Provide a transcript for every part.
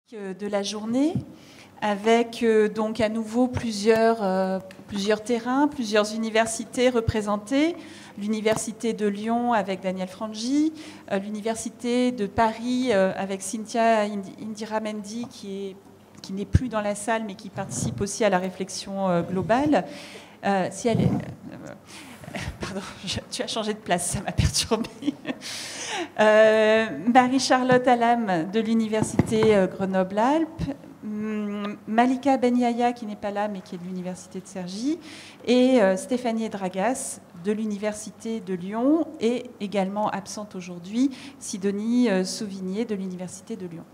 De la journée, avec donc à nouveau plusieurs terrains, plusieurs universités représentées. L'université de Lyon avec Daniel Frangi, l'université de Paris avec Cynthia Indira Mendy qui n'est plus dans la salle mais qui participe aussi à la réflexion globale. Si elle est, pardon, tu as changé de place, ça m'a perturbée. Marie-Charlotte Alam de l'université Grenoble-Alpes, Malika Benyaya qui n'est pas là mais qui est de l'université de Cergy, et Stéphanie Dragas de l'université de Lyon, et également absente aujourd'hui Sidonie Sauvigné de l'université de Lyon.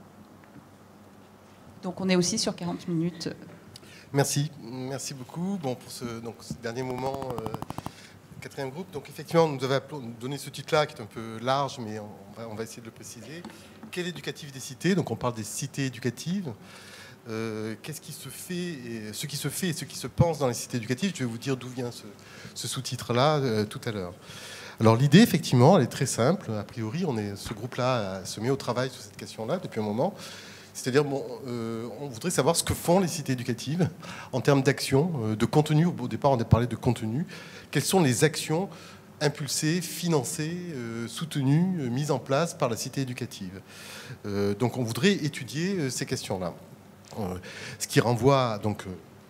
Donc on est aussi sur 40 minutes. Merci beaucoup. Bon, pour ce dernier moment, quatrième groupe. Donc effectivement, on nous avait donné ce titre-là qui est un peu large, mais on va essayer de le préciser. Quel éducatif des cités? Donc on parle des cités éducatives. Qu'est-ce qui se fait, et ce qui se fait et ce qui se pense dans les cités éducatives? Je vais vous dire d'où vient ce sous-titre-là tout à l'heure. Alors l'idée, effectivement, elle est très simple. A priori, ce groupe-là se met au travail sur cette question-là depuis un moment. C'est-à-dire, on voudrait savoir ce que font les cités éducatives en termes d'action, de contenu. Au départ, on a parlé de contenu. Quelles sont les actions impulsées, financées, soutenues, mises en place par la cité éducative? Donc, on voudrait étudier ces questions-là. Ce qui renvoie donc...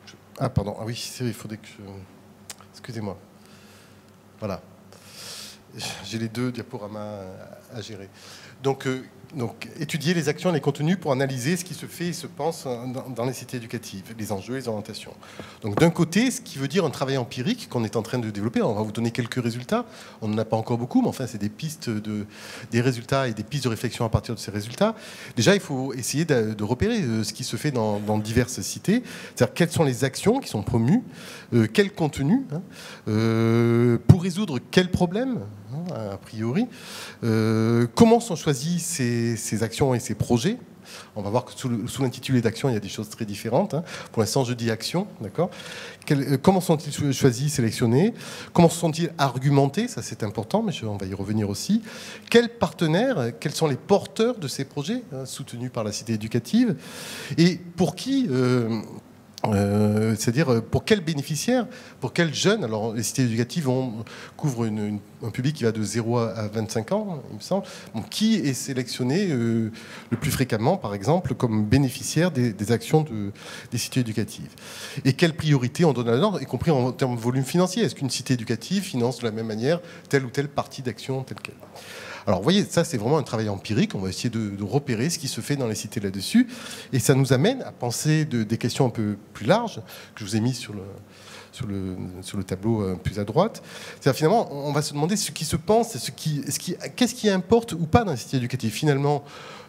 il faudrait que excusez-moi. Voilà. J'ai les deux diaporamas à gérer. Donc, étudier les actions et les contenus pour analyser ce qui se fait et se pense dans les cités éducatives, les enjeux et les orientations. Donc, d'un côté, ce qui veut dire un travail empirique qu'on est en train de développer. On va vous donner quelques résultats. On n'en a pas encore beaucoup, mais enfin, c'est des pistes, des résultats et des pistes de réflexion à partir de ces résultats. Déjà, il faut essayer de repérer ce qui se fait dans diverses cités. C'est-à-dire, quelles sont les actions qui sont promues, quel contenu, pour résoudre quel problème, a priori. Comment sont choisis ces actions et ces projets? On va voir que sous l'intitulé d'action, il y a des choses très différentes. Pour l'instant, je dis action, d'accord. Comment sont-ils choisis, sélectionnés? Comment sont-ils argumentés? Ça, c'est important, mais on va y revenir aussi. Quels partenaires, quels sont les porteurs de ces projets soutenus par la cité éducative? Et pour qui c'est-à-dire pour quels bénéficiaires, pour quels jeunes? Alors les cités éducatives couvrent un public qui va de 0 à 25 ans, il me semble. Bon, qui est sélectionné le plus fréquemment, par exemple, comme bénéficiaire des actions des cités éducatives? Et quelles priorités on donne à l'ordre, y compris en termes de volume financier? Est-ce qu'une cité éducative finance de la même manière telle ou telle partie d'action telle qu'elle? Alors, vous voyez, ça, c'est vraiment un travail empirique. On va essayer de repérer ce qui se fait dans les cités là-dessus. Et ça nous amène à penser des questions un peu plus larges, que je vous ai mis sur le tableau plus à droite. C'est-à-dire, finalement, on va se demander ce qui se pense, qu'est-ce qui importe ou pas dans les cités éducatives. Finalement,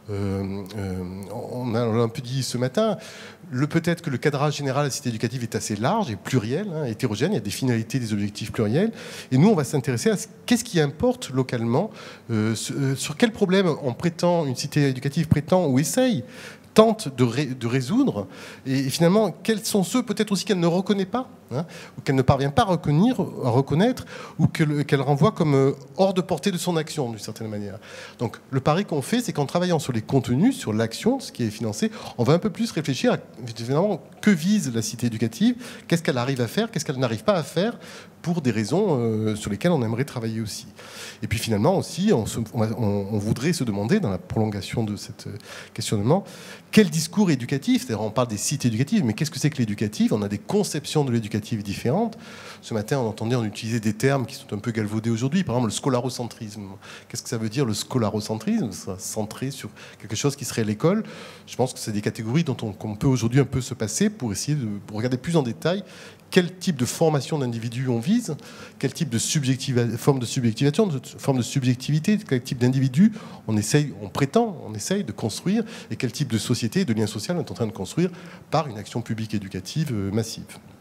on a un peu dit ce matin, peut-être que le cadrage général de la cité éducative est assez large et pluriel, hétérogène, il y a des finalités, des objectifs pluriels, et nous on va s'intéresser à qu'est-ce qui importe localement, sur quel problème une cité éducative prétend ou tente de résoudre, et finalement quels sont ceux peut-être aussi qu'elle ne reconnaît pas, ou qu'elle ne parvient pas à reconnaître, ou qu'elle renvoie comme hors de portée de son action d'une certaine manière. Donc le pari qu'on fait, c'est qu'en travaillant sur les contenus, sur l'action, ce qui est financé, on va un peu plus réfléchir à finalement que vise la cité éducative, qu'est-ce qu'elle arrive à faire, qu'est-ce qu'elle n'arrive pas à faire, pour des raisons sur lesquelles on aimerait travailler aussi. Et puis finalement aussi, on voudrait se demander, dans la prolongation de ce questionnement, quel discours éducatif? C'est-à-dire, on parle des cités éducatives, mais qu'est-ce que c'est que l'éducatif? On a des conceptions de l'éducatif différentes. Ce matin, on utilisait des termes qui sont un peu galvaudés aujourd'hui, par exemple le scolarocentrisme. Qu'est-ce que ça veut dire, le scolarocentrisme? Centré sur quelque chose qui serait l'école. Je pense que c'est des catégories qu'on peut aujourd'hui un peu se passer pour essayer de regarder plus en détail quel type de formation d'individu on vise, quel type de forme de subjectivation, forme de subjectivité, quel type d'individu on essaye de construire, et quel type de société, de lien social on est en train de construire par une action publique éducative massive.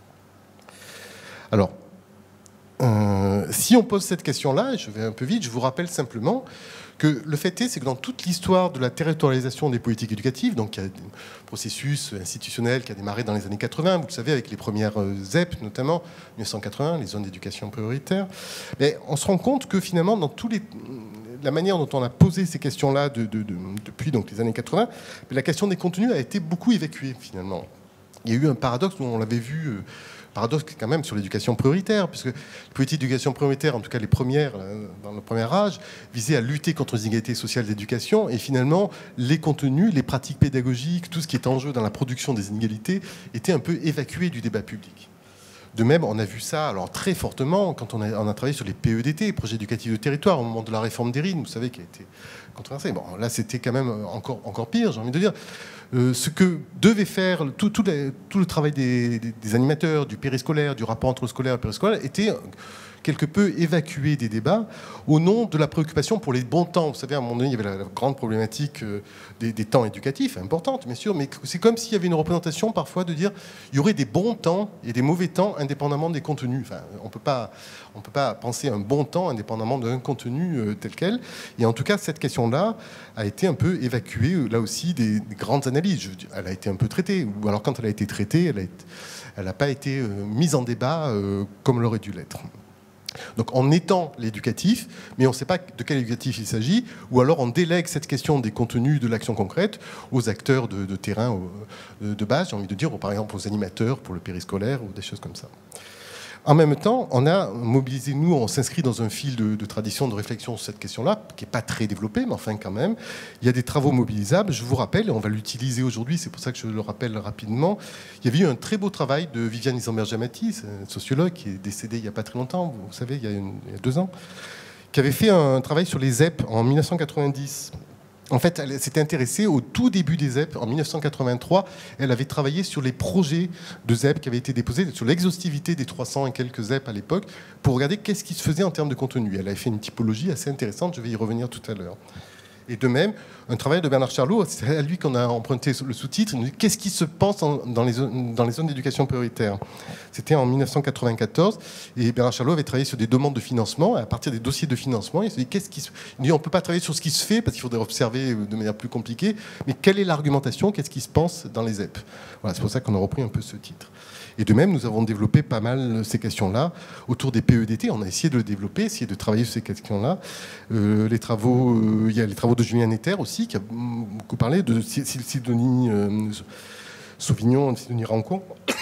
Alors, si on pose cette question-là, et je vais un peu vite, je vous rappelle simplement que le fait est, c'est que dans toute l'histoire de la territorialisation des politiques éducatives, donc il y a un processus institutionnel qui a démarré dans les années 80, vous le savez, avec les premières ZEP, notamment 1980, les zones d'éducation prioritaire, mais on se rend compte que finalement, dans la manière dont on a posé ces questions-là depuis donc, les années 80, la question des contenus a été beaucoup évacuée, finalement. Il y a eu un paradoxe, où on l'avait vu... paradoxe quand même sur l'éducation prioritaire, puisque les politiques d'éducation prioritaire, en tout cas les premières, dans le premier âge, visaient à lutter contre les inégalités sociales d'éducation, et finalement, les contenus, les pratiques pédagogiques, tout ce qui est en jeu dans la production des inégalités, était un peu évacué du débat public. De même, on a vu ça alors très fortement quand on a travaillé sur les PEDT, projets éducatifs de territoire, au moment de la réforme des RIN, vous savez, qui a été controversée. Bon, là, c'était quand même encore pire, j'ai envie de dire. Ce que devait faire tout le travail des animateurs, du périscolaire, du rapport entre scolaire et périscolaire, était quelque peu évacué des débats au nom de la préoccupation pour les bons temps. Vous savez, à un moment donné, il y avait la grande problématique des temps éducatifs, importante, bien sûr, mais c'est comme s'il y avait une représentation parfois de dire il y aurait des bons temps et des mauvais temps indépendamment des contenus. Enfin, on peut pas penser un bon temps indépendamment d'un contenu tel quel. Et en tout cas, cette question-là a été un peu évacuée, là aussi, des grandes analyses. Elle a été un peu traitée, ou alors quand elle a été traitée, elle n'a pas été mise en débat comme elle aurait dû l'être. Donc on étend l'éducatif, mais on ne sait pas de quel éducatif il s'agit, ou alors on délègue cette question des contenus de l'action concrète aux acteurs de terrain de base, j'ai envie de dire, ou par exemple aux animateurs pour le périscolaire, ou des choses comme ça. En même temps, on a mobilisé, nous, on s'inscrit dans un fil de tradition, de réflexion sur cette question-là, qui n'est pas très développée, mais enfin quand même. Il y a des travaux mobilisables, je vous rappelle, et on va l'utiliser aujourd'hui, c'est pour ça que je le rappelle rapidement. Il y avait eu un très beau travail de Viviane Isenberg-Jamati, sociologue qui est décédée il n'y a pas très longtemps, vous savez, il y a 2 ans, qui avait fait un travail sur les ZEP en 1990. En fait, elle s'était intéressée au tout début des ZEP, en 1983. Elle avait travaillé sur les projets de ZEP qui avaient été déposés, sur l'exhaustivité des 300 et quelques ZEP à l'époque, pour regarder qu'est-ce qui se faisait en termes de contenu. Elle avait fait une typologie assez intéressante, je vais y revenir tout à l'heure. Et de même, un travail de Bernard Charlot, c'est à lui qu'on a emprunté le sous-titre, qu'est-ce qui se pense dans les zones d'éducation prioritaire. C'était en 1994, et Bernard Charlot avait travaillé sur des demandes de financement, et à partir des dossiers de financement, il s'est dit, il dit, on ne peut pas travailler sur ce qui se fait, parce qu'il faudrait observer de manière plus compliquée, mais quelle est l'argumentation, qu'est-ce qui se pense dans les ZEP. Voilà, c'est pour ça qu'on a repris un peu ce titre. Et de même, nous avons développé pas mal ces questions-là autour des PEDT. On a essayé de le développer, essayé de travailler sur ces questions-là. Il y a les travaux de Julien Netter aussi, qui a beaucoup parlé, de Sidonie Sauvignon, Sidonie Rancon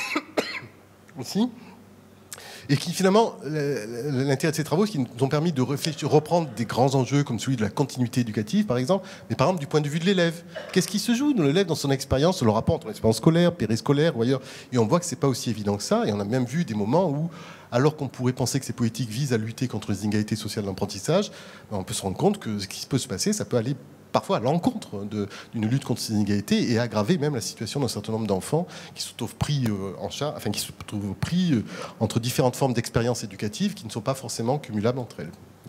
aussi. Et qui finalement, l'intérêt de ces travaux, c'est qu'ils nous ont permis de reprendre des grands enjeux comme celui de la continuité éducative, par exemple, mais par exemple du point de vue de l'élève. Qu'est-ce qui se joue dans l'élève dans son expérience, le rapport entre l'expérience scolaire, périscolaire ou ailleurs. Et on voit que c'est pas aussi évident que ça. Et on a même vu des moments où, alors qu'on pourrait penser que ces politiques visent à lutter contre les inégalités sociales d'apprentissage, on peut se rendre compte que ce qui peut se passer, ça peut aller parfois à l'encontre d'une lutte contre ces inégalités et aggraver même la situation d'un certain nombre d'enfants qui se trouvent pris qui se trouvent pris entre différentes formes d'expériences éducatives qui ne sont pas forcément cumulables entre elles. D'accord ?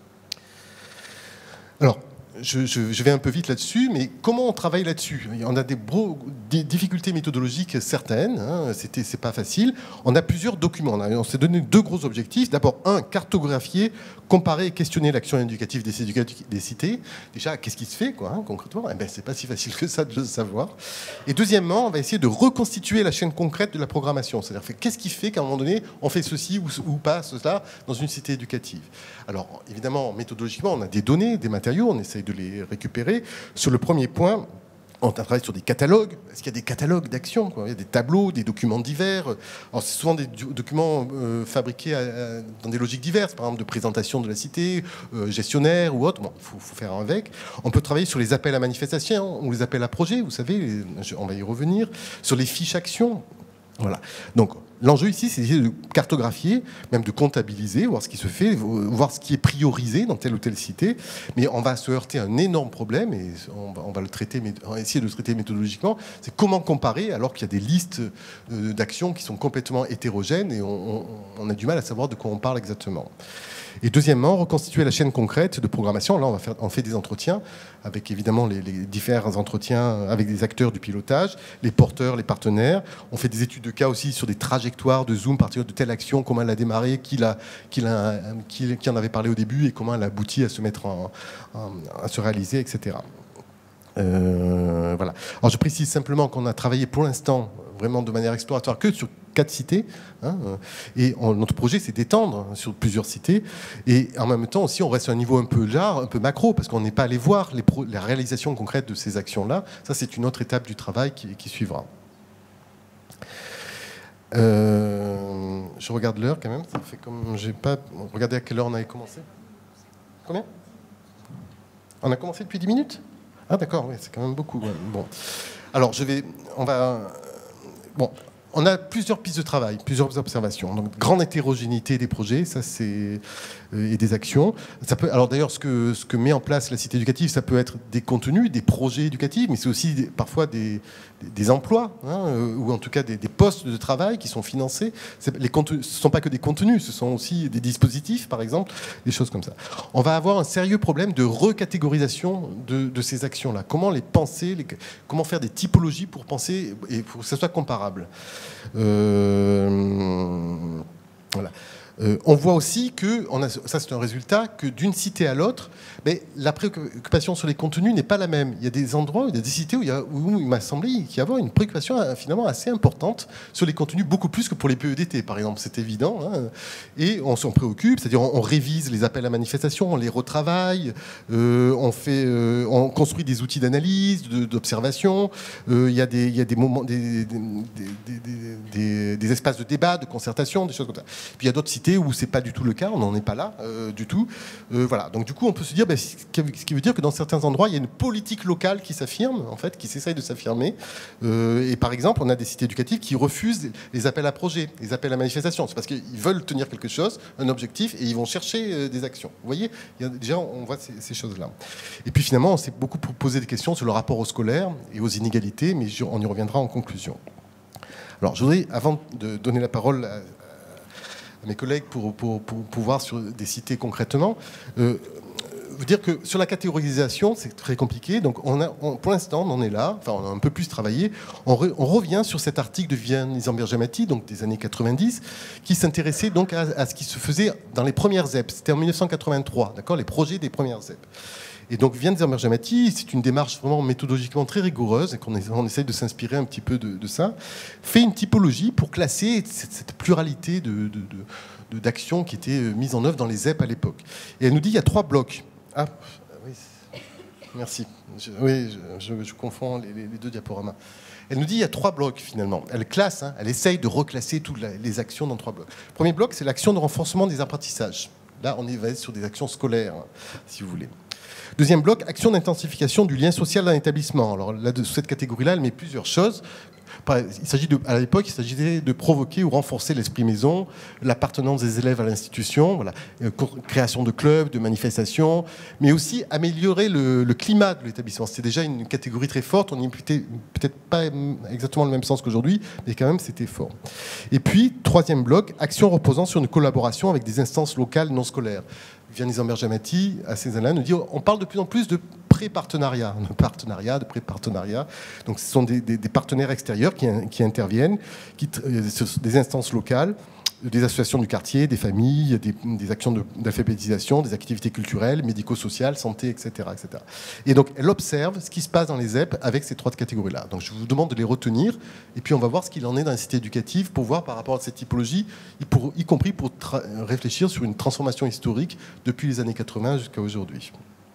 Alors, je vais un peu vite là-dessus, mais comment on travaille là-dessus ? On a des difficultés méthodologiques certaines, hein, c'est pas facile. On a plusieurs documents. On s'est donné 2 gros objectifs. D'abord, cartographier, comparer et questionner l'action éducative des cités. Déjà, qu'est-ce qui se fait, quoi, hein, concrètement ? Eh ben, c'est pas si facile que ça de le savoir. Et deuxièmement, on va essayer de reconstituer la chaîne concrète de la programmation. C'est-à-dire, qu'est-ce qui fait qu'à un moment donné, on fait ceci ou pas cela dans une cité éducative ? Alors, évidemment, méthodologiquement, on a des données, des matériaux, on essaye de les récupérer. Sur le premier point, on travaille sur des catalogues. Est-ce qu'il y a des catalogues d'actions, quoi ? Il y a des tableaux, des documents divers. Alors, c'est souvent des documents fabriqués dans des logiques diverses, par exemple de présentation de la cité, gestionnaire ou autre. Bon, il faut faire avec. On peut travailler sur les appels à manifestation ou les appels à projets, vous savez, on va y revenir. Sur les fiches actions. Voilà. Donc, l'enjeu ici, c'est d'essayer de cartographier, même de comptabiliser, voir ce qui se fait, voir ce qui est priorisé dans telle ou telle cité. Mais on va se heurter à un énorme problème, et on va le traiter, on va essayer de le traiter méthodologiquement. C'est comment comparer alors qu'il y a des listes d'actions qui sont complètement hétérogènes et on a du mal à savoir de quoi on parle exactement. Et deuxièmement, reconstituer la chaîne concrète de programmation. Là, on fait des entretiens avec évidemment les différents entretiens avec des acteurs du pilotage, les porteurs, les partenaires. On fait des études de cas aussi sur des trajectoires trajectoire de Zoom, partir de telle action, comment elle a démarré, qui en avait parlé au début et comment elle a abouti à se mettre à se réaliser, etc. Voilà. Alors je précise simplement qu'on a travaillé pour l'instant vraiment de manière exploratoire que sur 4 cités, hein, et notre projet c'est d'étendre sur plusieurs cités, et en même temps aussi on reste à un niveau un peu large, un peu macro, parce qu'on n'est pas allé voir la réalisation concrète de ces actions-là. Ça c'est une autre étape du travail qui suivra. Je regarde l'heure quand même, ça fait comme j'ai pas regardé à quelle heure on avait commencé. Combien? On a commencé depuis 10 minutes? Ah d'accord, oui, c'est quand même beaucoup. Ouais. Bon. Alors on a plusieurs pistes de travail, plusieurs observations. Donc, grande hétérogénéité des projets, ça c'est et des actions. Ça peut, alors d'ailleurs, ce que met en place la cité éducative, ça peut être des contenus, des projets éducatifs, mais c'est aussi parfois des emplois, hein, ou en tout cas des postes de travail qui sont financés. Ce ne sont pas que des contenus, ce sont aussi des dispositifs, par exemple, des choses comme ça. On va avoir un sérieux problème de recatégorisation de ces actions-là. Comment les penser, comment faire des typologies pour penser et pour que ça soit comparable. Voilà. On voit aussi que, ça c'est un résultat, que d'une cité à l'autre, mais la préoccupation sur les contenus n'est pas la même. Il y a des endroits, il y a des cités où il m'a semblé qu'il y avait une préoccupation finalement assez importante sur les contenus, beaucoup plus que pour les PEDT par exemple, c'est évident. Hein. Et on s'en préoccupe, c'est-à-dire on révise les appels à manifestation, on les retravaille, on construit des outils d'analyse, d'observation, il y a des moments, des espaces de débat, de concertation, des choses comme ça. Puis il y a d'autres cités où c'est pas du tout le cas, on n'en est pas là du tout. Voilà. Donc du coup, on peut se dire, ce qui veut dire que dans certains endroits, il y a une politique locale qui s'affirme, en fait, qui s'essaye de s'affirmer. Et par exemple, on a des cités éducatives qui refusent les appels à projets, les appels à manifestation. C'est parce qu'ils veulent tenir quelque chose, un objectif, et ils vont chercher des actions. Vous voyez, déjà, on voit ces choses-là. Et puis finalement, on s'est beaucoup posé des questions sur le rapport au scolaire et aux inégalités, mais on y reviendra en conclusion. Alors, je voudrais, avant de donner la parole à mes collègues pour voir sur des cités concrètement, vous dire que sur la catégorisation, c'est très compliqué. Donc, pour l'instant, on en est là. Enfin, on a un peu plus travaillé. On revient sur cet article de Viviane Isamberger-Mati, donc des années 90, qui s'intéressait donc à ce qui se faisait dans les premières ZEP. C'était en 1983, d'accord, les projets des premières ZEP. Et donc, Viviane Isamberger-Mati, c'est une démarche vraiment méthodologiquement très rigoureuse, et on essaye de s'inspirer un petit peu de ça, fait une typologie pour classer cette pluralité d'actions qui étaient mises en œuvre dans les ZEP à l'époque. Et elle nous dit qu'il y a 3 blocs. Ah, oui, merci. Je confonds les 2 diaporamas. Elle nous dit qu'il y a 3 blocs, finalement. Elle classe, hein, elle essaye de reclasser toutes les actions dans 3 blocs. Le premier bloc, c'est l'action de renforcement des apprentissages. Là, on est sur des actions scolaires, si vous voulez. Deuxième bloc, action d'intensification du lien social dans l'établissement. Alors là, de cette catégorie-là, elle met plusieurs choses. À l'époque, il s'agissait de provoquer ou renforcer l'esprit maison, l'appartenance des élèves à l'institution, voilà, création de clubs, de manifestations, mais aussi améliorer le climat de l'établissement. C'était déjà une catégorie très forte, on n'y peut-être pas exactement le même sens qu'aujourd'hui, mais quand même c'était fort. Et puis, troisième bloc, action reposant sur une collaboration avec des instances locales non scolaires. Viviane Isamberger-Mati, à ces années-là, nous dit on parle de plus en plus de pré-partenariat, de pré-partenariat. Donc ce sont des partenaires extérieurs qui interviennent, des instances locales, des associations du quartier, des familles, des actions d'alphabétisation, des activités culturelles, médico-sociales, santé, etc., etc. Et donc elle observe ce qui se passe dans les ZEP avec ces 3 catégories-là. Donc je vous demande de les retenir, et puis on va voir ce qu'il en est dans les cités éducatives pour voir par rapport à cette typologie, y compris pour réfléchir sur une transformation historique depuis les années 80 jusqu'à aujourd'hui.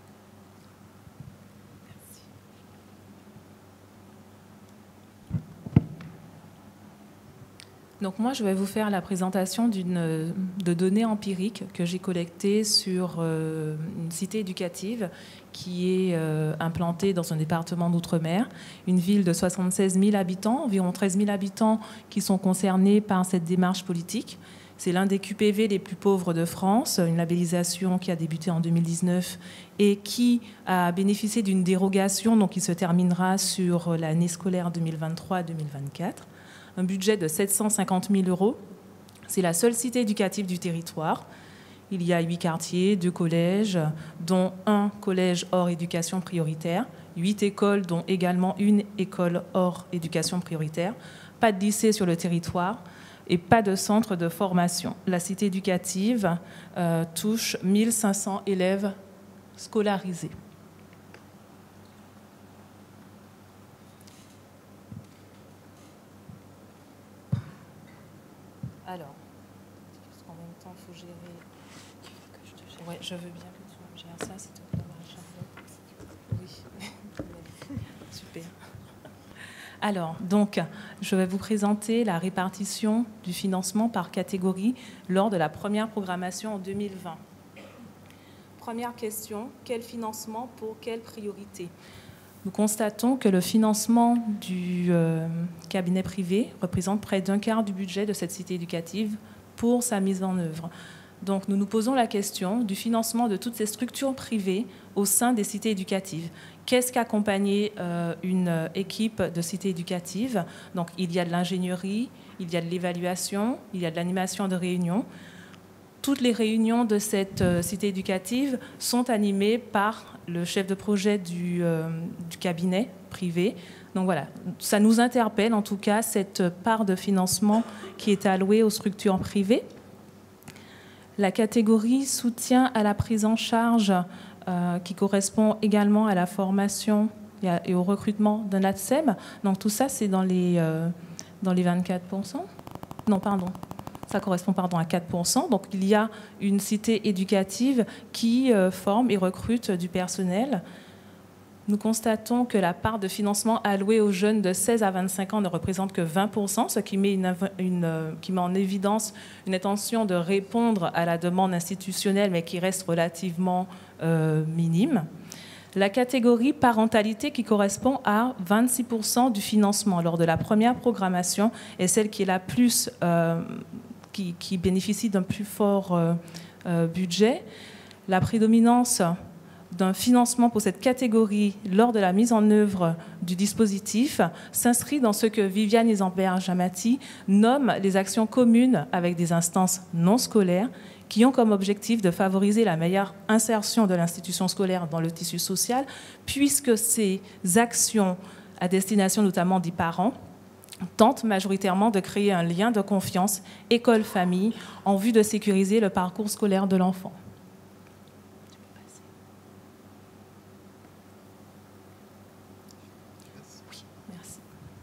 Donc moi, je vais vous faire la présentation de données empiriques que j'ai collectées sur une cité éducative qui est implantée dans un département d'outre-mer, une ville de 76 000 habitants, environ 13 000 habitants qui sont concernés par cette démarche politique. C'est l'un des QPV les plus pauvres de France, une labellisation qui a débuté en 2019 et qui a bénéficié d'une dérogation donc qui se terminera sur l'année scolaire 2023-2024. Un budget de 750 000 €. C'est la seule cité éducative du territoire. Il y a 8 quartiers, 2 collèges, dont un collège hors éducation prioritaire, 8 écoles, dont également une école hors éducation prioritaire, pas de lycée sur le territoire et pas de centre de formation. La cité éducative touche 1500 élèves scolarisés. Alors, parce qu'en même temps, il faut gérer... Ouais, je veux bien que tu me gères ça, s'il te plaît, Marie-Charlotte. Oui, super. Alors, donc, je vais vous présenter la répartition du financement par catégorie lors de la première programmation en 2020. Première question, quel financement pour quelle priorité? Nous constatons que le financement du cabinet privé représente près d'un quart du budget de cette cité éducative pour sa mise en œuvre. Donc, nous nous posons la question du financement de toutes ces structures privées au sein des cités éducatives. Qu'est-ce qu'accompagner une équipe de cité éducative? Donc, il y a de l'ingénierie, il y a de l'évaluation, il y a de l'animation de réunions. Toutes les réunions de cette cité éducative sont animées par le chef de projet du cabinet privé. Donc voilà, ça nous interpelle en tout cas cette part de financement qui est allouée aux structures privées. La catégorie soutien à la prise en charge qui correspond également à la formation et au recrutement d'un ATSEM. Donc tout ça, c'est dans les 24%. Non, pardon. Ça correspond à 4%. Donc il y a une cité éducative qui forme et recrute du personnel. Nous constatons que la part de financement allouée aux jeunes de 16 à 25 ans ne représente que 20%, ce qui met, qui met en évidence une intention de répondre à la demande institutionnelle, mais qui reste relativement minime. La catégorie parentalité qui correspond à 26% du financement lors de la première programmation est celle qui est la plus... qui bénéficie d'un plus fort budget. La prédominance d'un financement pour cette catégorie lors de la mise en œuvre du dispositif s'inscrit dans ce que Viviane Isambert-Jamati nomme les actions communes avec des instances non scolaires qui ont comme objectif de favoriser la meilleure insertion de l'institution scolaire dans le tissu social, puisque ces actions à destination notamment des parents tente majoritairement de créer un lien de confiance école-famille en vue de sécuriser le parcours scolaire de l'enfant. Merci.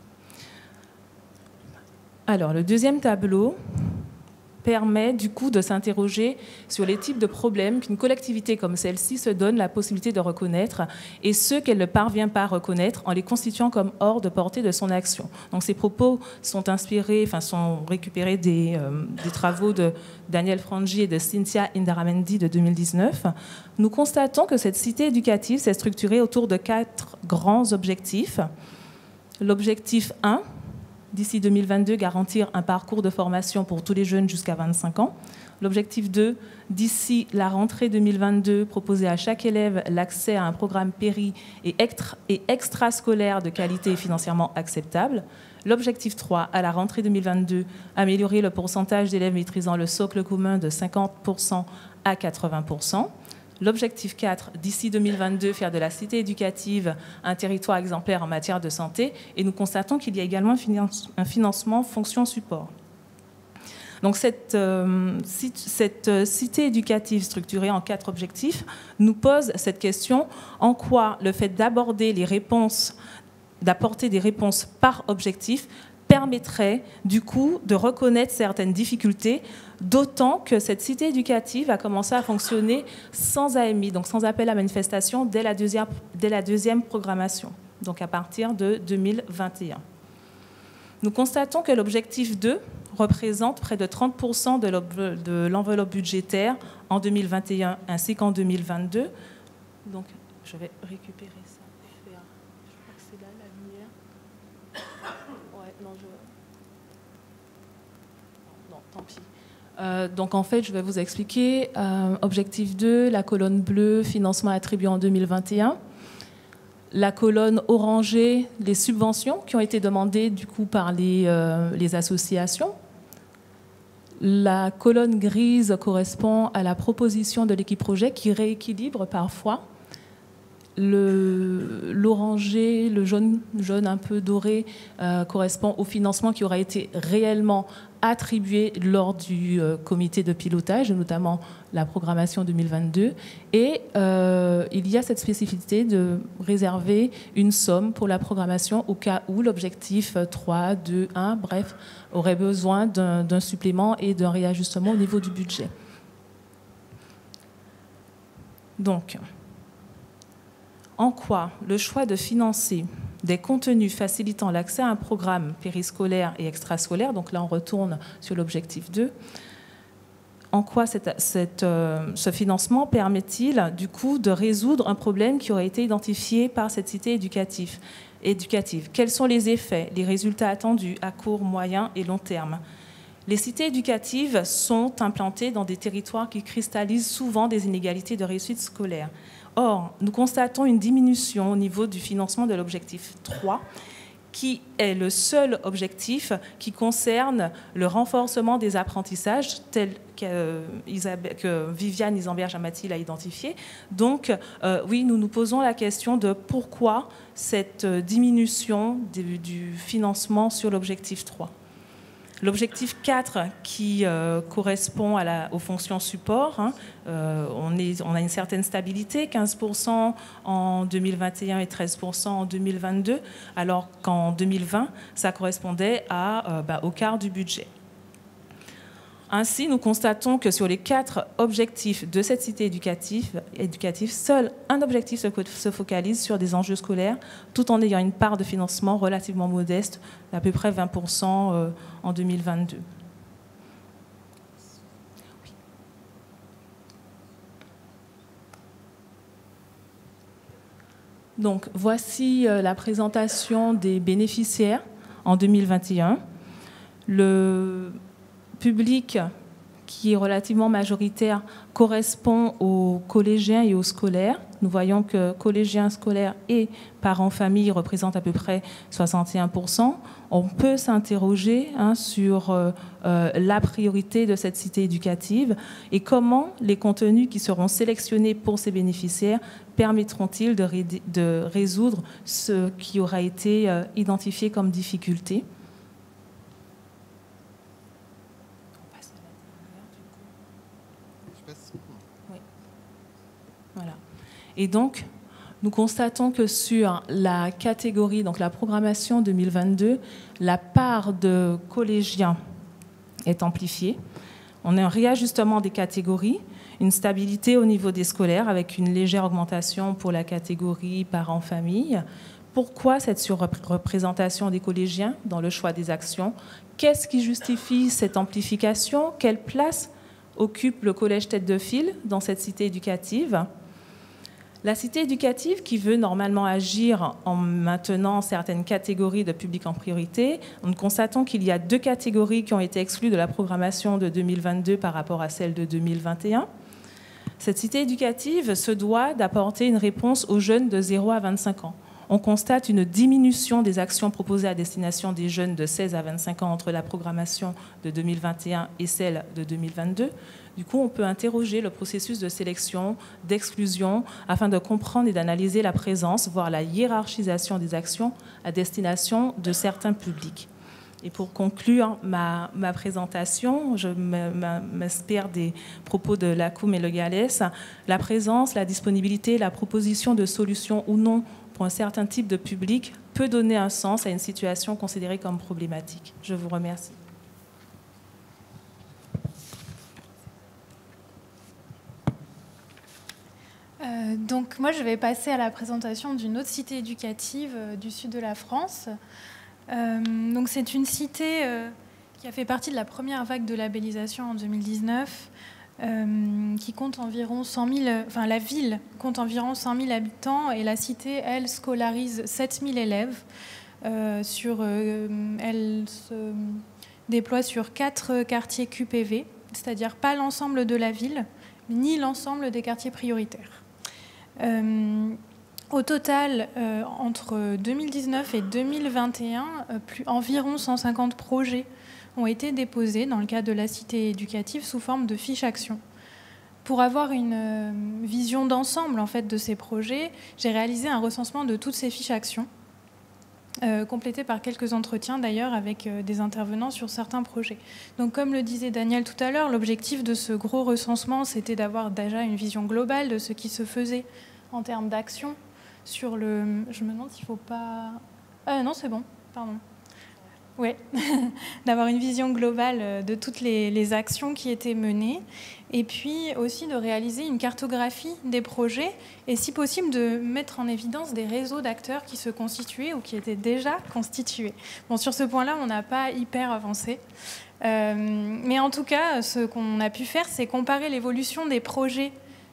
Alors, le deuxième tableau permet du coup de s'interroger sur les types de problèmes qu'une collectivité comme celle-ci se donne la possibilité de reconnaître et ceux qu'elle ne parvient pas à reconnaître en les constituant comme hors de portée de son action. Donc ces propos sont inspirés, sont récupérés des travaux de Daniel Frangi et de Cynthia Indaramendi de 2019. Nous constatons que cette cité éducative s'est structurée autour de 4 grands objectifs. L'objectif 1, d'ici 2022, garantir un parcours de formation pour tous les jeunes jusqu'à 25 ans. L'objectif 2, d'ici la rentrée 2022, proposer à chaque élève l'accès à un programme péri et extrascolaire de qualité et financièrement acceptable. L'objectif 3, à la rentrée 2022, améliorer le pourcentage d'élèves maîtrisant le socle commun de 50% à 80%. L'objectif 4, d'ici 2022, faire de la cité éducative un territoire exemplaire en matière de santé. Et nous constatons qu'il y a également un financement fonction support. Donc cette cité éducative structurée en 4 objectifs nous pose cette question: en quoi le fait d'apporter des réponses par objectif permettrait du coup de reconnaître certaines difficultés, d'autant que cette cité éducative a commencé à fonctionner sans AMI, donc sans appel à manifestation, dès la deuxième programmation, donc à partir de 2021. Nous constatons que l'objectif 2 représente près de 30% de l'enveloppe budgétaire en 2021 ainsi qu'en 2022. Donc, je vais récupérer ça. Je crois que c'est là la lumière. Ouais, non, non, tant pis. Donc en fait, je vais vous expliquer. Objectif 2, la colonne bleue, financement attribué en 2021. La colonne orangée, les subventions qui ont été demandées du coup par les associations. La colonne grise correspond à la proposition de l'équipe projet qui rééquilibre parfois. l'orangé, le jaune un peu doré correspond au financement qui aura été réellement attribué lors du comité de pilotage, notamment la programmation 2022. Et il y a cette spécificité de réserver une somme pour la programmation au cas où l'objectif 3, 2, 1, bref, aurait besoin d'un supplément et d'un réajustement au niveau du budget. Donc, en quoi le choix de financer des contenus facilitant l'accès à un programme périscolaire et extrascolaire, donc là on retourne sur l'objectif 2, en quoi ce financement permet-il du coup de résoudre un problème qui aurait été identifié par cette cité éducative? Quels sont les effets, les résultats attendus à court, moyen et long terme? Les cités éducatives sont implantées dans des territoires qui cristallisent souvent des inégalités de réussite scolaire. Or, nous constatons une diminution au niveau du financement de l'objectif 3, qui est le seul objectif qui concerne le renforcement des apprentissages tel que Viviane Isamberg-Jamati l'a identifié. Donc, oui, nous nous posons la question de pourquoi cette diminution du financement sur l'objectif 3. L'objectif 4 qui correspond aux fonctions support, on a une certaine stabilité, 15% en 2021 et 13% en 2022, alors qu'en 2020, ça correspondait au quart du budget. Ainsi, nous constatons que sur les 4 objectifs de cette cité éducative, seul un objectif se focalise sur des enjeux scolaires, tout en ayant une part de financement relativement modeste, d'à peu près 20% en 2022. Oui. Donc, voici la présentation des bénéficiaires en 2021. Le public qui est relativement majoritaire correspond aux collégiens et aux scolaires. Nous voyons que collégiens, scolaires et parents-familles représentent à peu près 61%. On peut s'interroger sur la priorité de cette cité éducative et comment les contenus qui seront sélectionnés pour ces bénéficiaires permettront-ils de résoudre ce qui aura été identifié comme difficulté. Oui. Voilà. Et donc, nous constatons que sur la catégorie, donc la programmation 2022, la part de collégiens est amplifiée. On a un réajustement des catégories, une stabilité au niveau des scolaires avec une légère augmentation pour la catégorie parents-famille. Pourquoi cette surreprésentation des collégiens dans le choix des actions? Qu'est-ce qui justifie cette amplification? Quelle place occupe le collège tête de file dans cette cité éducative? La cité éducative, qui veut normalement agir en maintenant certaines catégories de publics en priorité, nous constatons qu'il y a 2 catégories qui ont été exclues de la programmation de 2022 par rapport à celle de 2021. Cette cité éducative se doit d'apporter une réponse aux jeunes de 0 à 25 ans. On constate une diminution des actions proposées à destination des jeunes de 16 à 25 ans entre la programmation de 2021 et celle de 2022. Du coup, on peut interroger le processus de sélection, d'exclusion, afin de comprendre et d'analyser la présence, voire la hiérarchisation des actions à destination de certains publics. Et pour conclure ma présentation, je m'inspire des propos de Lacombe et Le Gallès. La présence, la disponibilité, la proposition de solutions ou non pour un certain type de public peut donner un sens à une situation considérée comme problématique. Je vous remercie. Donc moi, je vais passer à la présentation d'une autre cité éducative du sud de la France. Donc c'est une cité qui a fait partie de la première vague de labellisation en 2019, qui compte environ 100 000, la ville compte environ 100 000 habitants et la cité, elle, scolarise 7 000 élèves. Elle se déploie sur 4 quartiers QPV, c'est-à-dire pas l'ensemble de la ville, ni l'ensemble des quartiers prioritaires. Au total, entre 2019 et 2021, environ 150 projets ont été déposés dans le cadre de la cité éducative sous forme de fiches actions. pour avoir une vision d'ensemble en fait, de ces projets, j'ai réalisé un recensement de toutes ces fiches actions, complété par quelques entretiens d'ailleurs avec des intervenants sur certains projets. Donc comme le disait Daniel tout à l'heure, l'objectif de ce gros recensement, c'était d'avoir déjà une vision globale de ce qui se faisait en termes d'action sur le... Je me demande s'il ne faut pas... non, c'est bon, pardon. Oui, d'avoir une vision globale de toutes les actions qui étaient menées et puis aussi de réaliser une cartographie des projets et si possible de mettre en évidence des réseaux d'acteurs qui se constituaient ou qui étaient déjà constitués. Bon, sur ce point-là, on n'a pas hyper avancé. Mais en tout cas, ce qu'on a pu faire, c'est comparer l'évolution des projets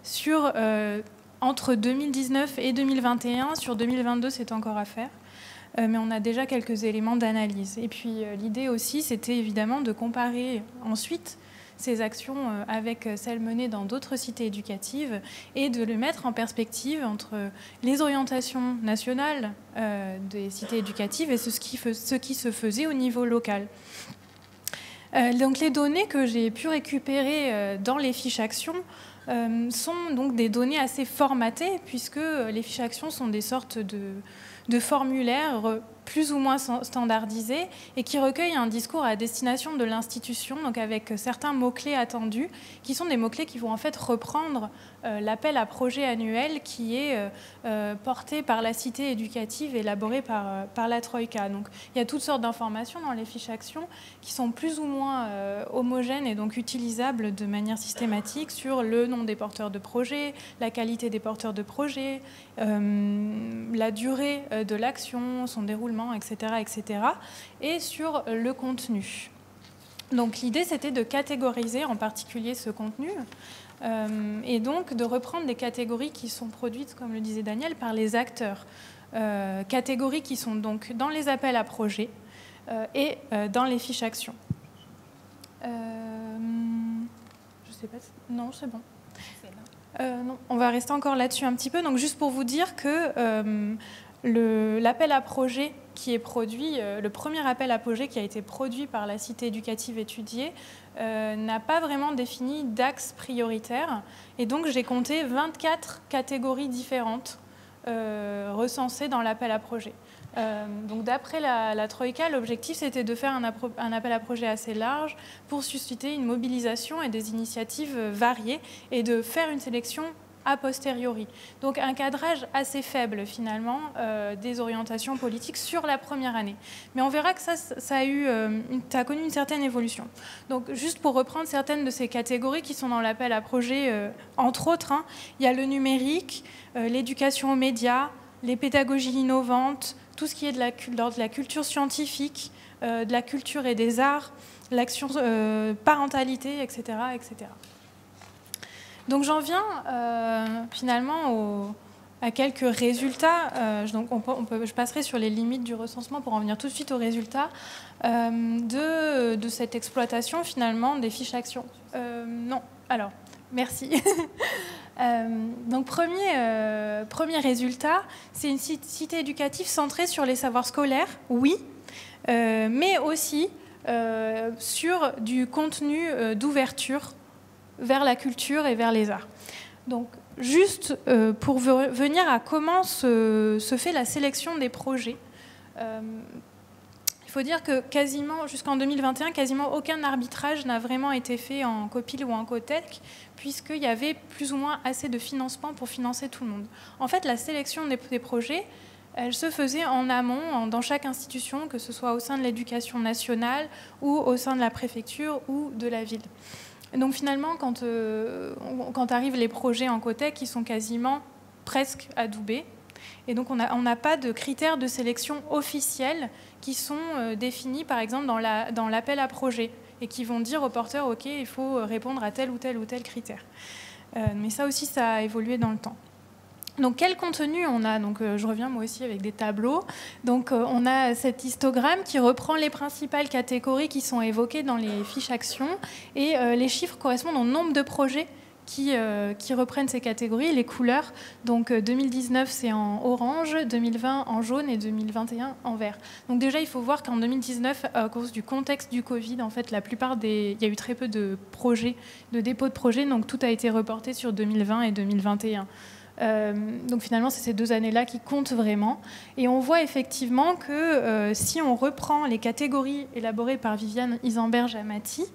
entre 2019 et 2021. Sur 2022, c'est encore à faire. Mais on a déjà quelques éléments d'analyse. Et puis l'idée aussi, c'était évidemment de comparer ensuite ces actions avec celles menées dans d'autres cités éducatives et de les mettre en perspective entre les orientations nationales des cités éducatives et ce qui se faisait au niveau local. Donc les données que j'ai pu récupérer dans les fiches actions sont donc des données assez formatées puisque les fiches actions sont des sortes de formulaires plus ou moins standardisés et qui recueillent un discours à destination de l'institution, donc avec certains mots-clés attendus, qui sont des mots-clés qui vont en fait reprendre l'appel à projet annuel qui est porté par la cité éducative, élaboré par la Troïka. Donc il y a toutes sortes d'informations dans les fiches actions qui sont plus ou moins homogènes et donc utilisables de manière systématique sur le nom des porteurs de projets, la qualité des porteurs de projets, la durée de l'action, son déroulement, etc., etc., et sur le contenu. Donc l'idée, c'était de catégoriser en particulier ce contenu et donc de reprendre des catégories qui sont produites, comme le disait Daniel, par les acteurs. Catégories qui sont donc dans les appels à projets et dans les fiches actions. Je sais pas. Non, c'est bon. Non, on va rester encore là-dessus un petit peu. Donc juste pour vous dire que l'appel à projet qui est produit, le premier appel à projet qui a été produit par la cité éducative étudiée n'a pas vraiment défini d'axe prioritaire. Et donc j'ai compté 24 catégories différentes recensées dans l'appel à projet. Donc d'après la Troïka, l'objectif c'était de faire un appel à projet assez large pour susciter une mobilisation et des initiatives variées et de faire une sélection a posteriori. Donc un cadrage assez faible finalement des orientations politiques sur la première année. Mais on verra que ça a connu une certaine évolution. Donc juste pour reprendre certaines de ces catégories qui sont dans l'appel à projet, entre autres, il y a le numérique, l'éducation aux médias, les pédagogies innovantes, tout ce qui est de la culture scientifique, de la culture et des arts, l'action parentalité, etc., etc. Donc j'en viens finalement à quelques résultats. Donc je passerai sur les limites du recensement pour en venir tout de suite aux résultats de cette exploitation finalement des fiches actions. Non, alors merci. Donc premier résultat, c'est une cité éducative centrée sur les savoirs scolaires, oui, mais aussi sur du contenu d'ouverture vers la culture et vers les arts. Donc, juste pour venir à comment se fait la sélection des projets, il faut dire que quasiment, jusqu'en 2021, quasiment aucun arbitrage n'a vraiment été fait en COPIL ou en COTEC, puisqu'il y avait plus ou moins assez de financement pour financer tout le monde. En fait, la sélection des projets, elle se faisait en amont, dans chaque institution, que ce soit au sein de l'éducation nationale ou au sein de la préfecture ou de la ville. Et donc finalement, quand arrivent les projets en COTEC, ils sont quasiment presque adoubés. Et donc on n'a pas de critères de sélection officiels qui sont définis, par exemple, dans l'appel à projet et qui vont dire aux porteurs, OK, il faut répondre à tel ou tel ou tel critère. Mais ça aussi, ça a évolué dans le temps. Donc quel contenu on a? Donc je reviens moi aussi avec des tableaux. Donc on a cet histogramme qui reprend les principales catégories qui sont évoquées dans les fiches actions et les chiffres correspondent au nombre de projets qui reprennent ces catégories, les couleurs. Donc 2019, c'est en orange, 2020 en jaune et 2021 en vert. Donc déjà, il faut voir qu'en 2019, à cause du contexte du Covid, en fait, il y a eu très peu de projets, de dépôts de projets, donc tout a été reporté sur 2020 et 2021. Donc finalement, c'est ces 2 années-là qui comptent vraiment. Et on voit effectivement que si on reprend les catégories élaborées par Viviane Isambert-Jamati,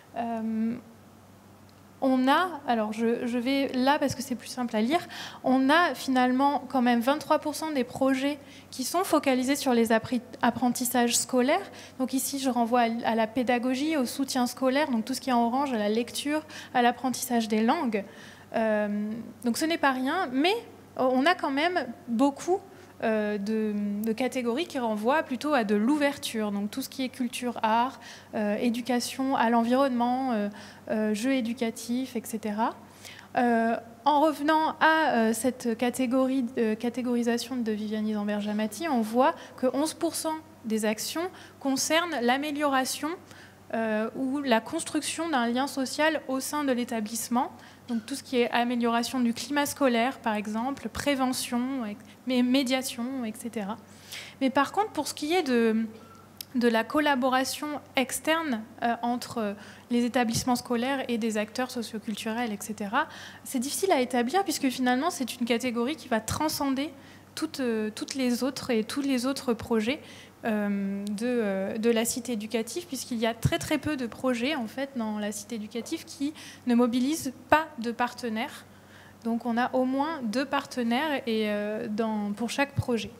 on a, alors je vais là parce que c'est plus simple à lire, on a finalement quand même 23% des projets qui sont focalisés sur les apprentissages scolaires. Donc ici, je renvoie à la pédagogie, au soutien scolaire, donc tout ce qui est en orange, à la lecture, à l'apprentissage des langues. Donc ce n'est pas rien, mais on a quand même beaucoup de catégories qui renvoient plutôt à de l'ouverture, donc tout ce qui est culture, art, éducation à l'environnement, jeux éducatifs, etc. En revenant à cette catégorisation de Viviane Isambert-Jamati, on voit que 11% des actions concernent l'amélioration ou la construction d'un lien social au sein de l'établissement. Donc tout ce qui est amélioration du climat scolaire, par exemple, prévention, médiation, etc. Mais par contre, pour ce qui est de la collaboration externe entre les établissements scolaires et des acteurs socioculturels, etc., c'est difficile à établir puisque finalement, c'est une catégorie qui va transcender toutes les autres et tous les autres projets de la cité éducative, puisqu'il y a très très peu de projets en fait dans la cité éducative qui ne mobilisent pas de partenaires. Donc on a au moins 2 partenaires pour chaque projet.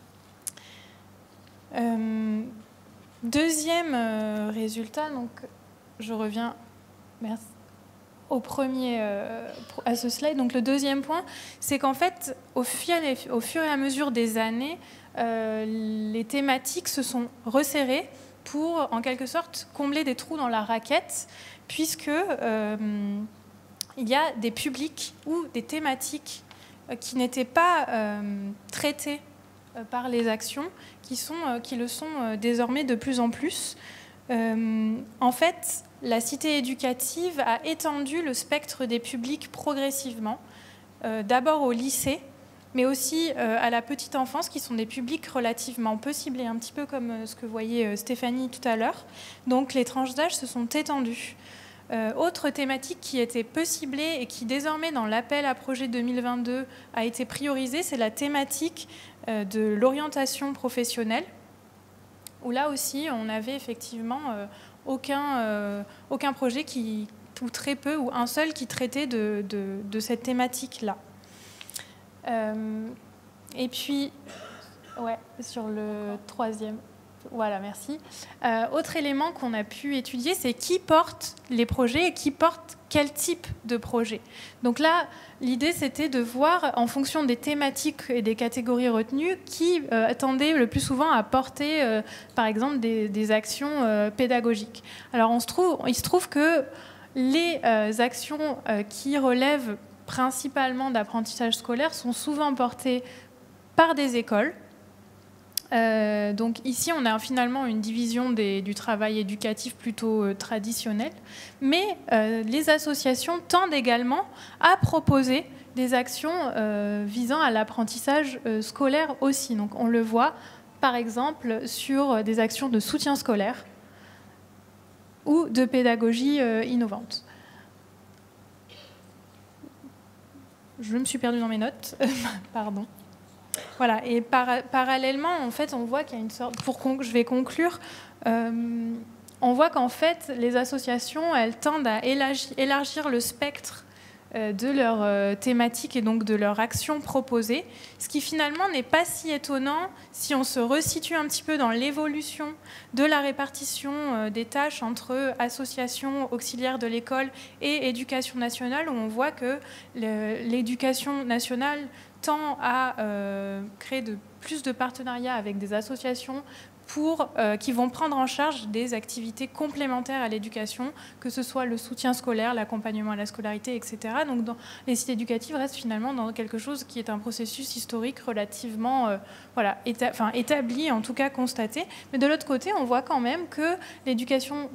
Deuxième résultat, donc je reviens au premier à ce slide. Donc le deuxième point, c'est qu'en fait au fur et à mesure des années, les thématiques se sont resserrées pour, en quelque sorte, combler des trous dans la raquette, puisque il y a des publics ou des thématiques qui n'étaient pas traitées par les actions, qui le sont désormais de plus en plus. En fait, la cité éducative a étendu le spectre des publics progressivement, d'abord au lycée, mais aussi à la petite enfance, qui sont des publics relativement peu ciblés, un petit peu comme ce que voyait Stéphanie tout à l'heure. Donc les tranches d'âge se sont étendues. Autre thématique qui était peu ciblée et qui désormais dans l'appel à projet 2022 a été priorisée, c'est la thématique de l'orientation professionnelle, où là aussi on avait effectivement aucun projet ou très peu, ou un seul qui traitait de cette thématique-là. Et puis, sur le troisième, voilà, merci. Autre élément qu'on a pu étudier, c'est qui porte les projets et qui porte quel type de projet. Donc là, l'idée, c'était de voir, en fonction des thématiques et des catégories retenues, qui tendait le plus souvent à porter, par exemple, des actions pédagogiques. Alors, il se trouve que les actions qui relèvent principalement d'apprentissage scolaire sont souvent portées par des écoles. Donc ici, on a finalement une division du travail éducatif plutôt traditionnel, mais les associations tendent également à proposer des actions visant à l'apprentissage scolaire aussi. Donc on le voit par exemple sur des actions de soutien scolaire ou de pédagogie innovante. Je me suis perdue dans mes notes, pardon. Voilà, et parallèlement, en fait, on voit qu'il y a une sorte... Je vais conclure. On voit qu'en fait, les associations, elles tendent à élargir le spectre de leurs thématiques et donc de leurs actions proposées, ce qui finalement n'est pas si étonnant si on se resitue un petit peu dans l'évolution de la répartition des tâches entre associations auxiliaires de l'école et éducation nationale, où on voit que l'éducation nationale tend à créer plus de partenariats avec des associations qui vont prendre en charge des activités complémentaires à l'éducation, que ce soit le soutien scolaire, l'accompagnement à la scolarité, etc. Donc les cités éducatives restent finalement dans quelque chose qui est un processus historique relativement établi, en tout cas constaté. Mais de l'autre côté, on voit quand même que l'éducation,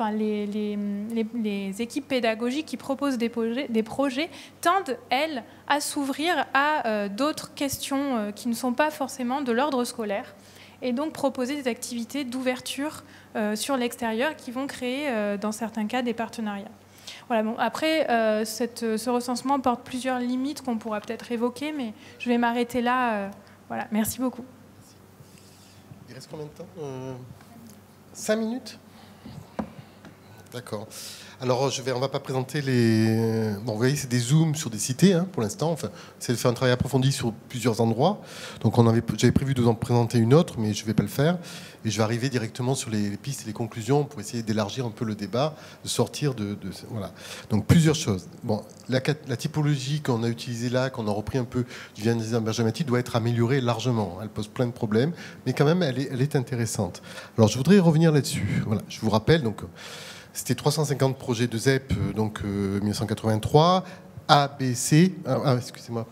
les équipes pédagogiques qui proposent des projets tendent, elles, à s'ouvrir à d'autres questions qui ne sont pas forcément de l'ordre scolaire, et donc proposer des activités d'ouverture sur l'extérieur qui vont créer, dans certains cas, des partenariats. Voilà, bon, après, ce recensement porte plusieurs limites qu'on pourra peut-être évoquer, mais je vais m'arrêter là. Voilà, merci beaucoup. Il reste combien de temps 5 minutes? D'accord. Alors, on ne va pas présenter les... Bon, vous voyez, c'est des zooms sur des cités, hein, pour l'instant. Enfin, c'est de faire un travail approfondi sur plusieurs endroits. Donc, j'avais prévu de vous en présenter une autre, mais je ne vais pas le faire. Et je vais arriver directement sur les pistes et les conclusions pour essayer d'élargir un peu le débat, de sortir de voilà. Donc, plusieurs choses. Bon, la typologie qu'on a utilisée là, qu'on a repris un peu du Vianney Bergamati, doit être améliorée largement. Elle pose plein de problèmes, mais quand même, elle est intéressante. Alors, je voudrais revenir là-dessus. Voilà, je vous rappelle, donc... C'était 350 projets de ZEP, donc 1983, A, B, C. Excusez-moi.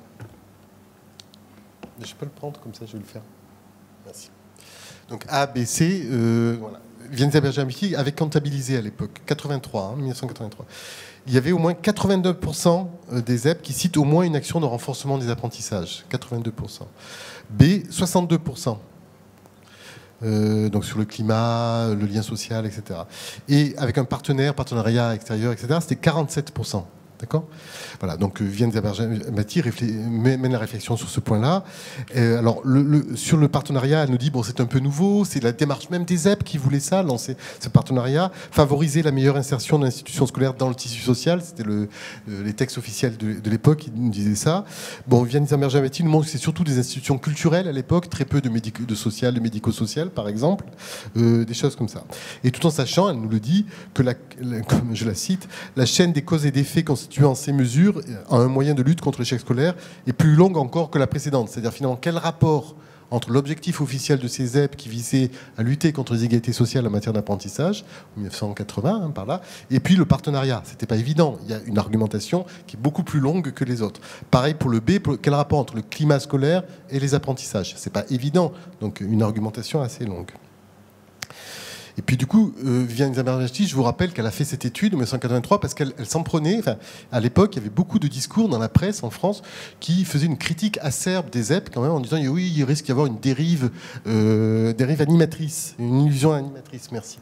Je peux le prendre comme ça, je vais le faire. Merci. Donc A, B, C, voilà. Vianney Bergamati avait comptabilisé à l'époque, 1983. Il y avait au moins 82% des ZEP qui citent au moins une action de renforcement des apprentissages. 82%. B, 62%. Donc sur le climat, le lien social, etc. Et avec un partenariat extérieur, etc., c'était 47%. D'accord ? Voilà, donc Vianney Bergamati mène la réflexion sur ce point-là. Alors, sur le partenariat, elle nous dit, bon, c'est un peu nouveau, c'est la démarche même des ZEP qui voulait ça, lancer ce partenariat, favoriser la meilleure insertion de l'institution scolaire dans le tissu social, c'était les textes officiels de l'époque qui nous disaient ça. Bon, Vianney Bergamati nous montre que c'est surtout des institutions culturelles à l'époque, très peu de médico-social, par exemple, des choses comme ça. Et tout en sachant, elle nous le dit, que, comme je la cite, la chaîne des causes et d'effets constituant ces mesures à un moyen de lutte contre l'échec scolaire est plus longue encore que la précédente. C'est-à-dire finalement quel rapport entre l'objectif officiel de ces ZEP qui visait à lutter contre les inégalités sociales en matière d'apprentissage, en 1980, par là, et puis le partenariat. C'était pas évident. Il y a une argumentation qui est beaucoup plus longue que les autres. Pareil pour le B, quel rapport entre le climat scolaire et les apprentissages? C'est pas évident. Donc une argumentation assez longue. Et puis du coup, Vianney Bergamati, je vous rappelle qu'elle a fait cette étude en 1983 parce qu'elle s'en prenait. Enfin, à l'époque, il y avait beaucoup de discours dans la presse en France qui faisaient une critique acerbe des ZEP quand même en disant oui, il risque d'y avoir une dérive animatrice, une illusion animatrice. Merci.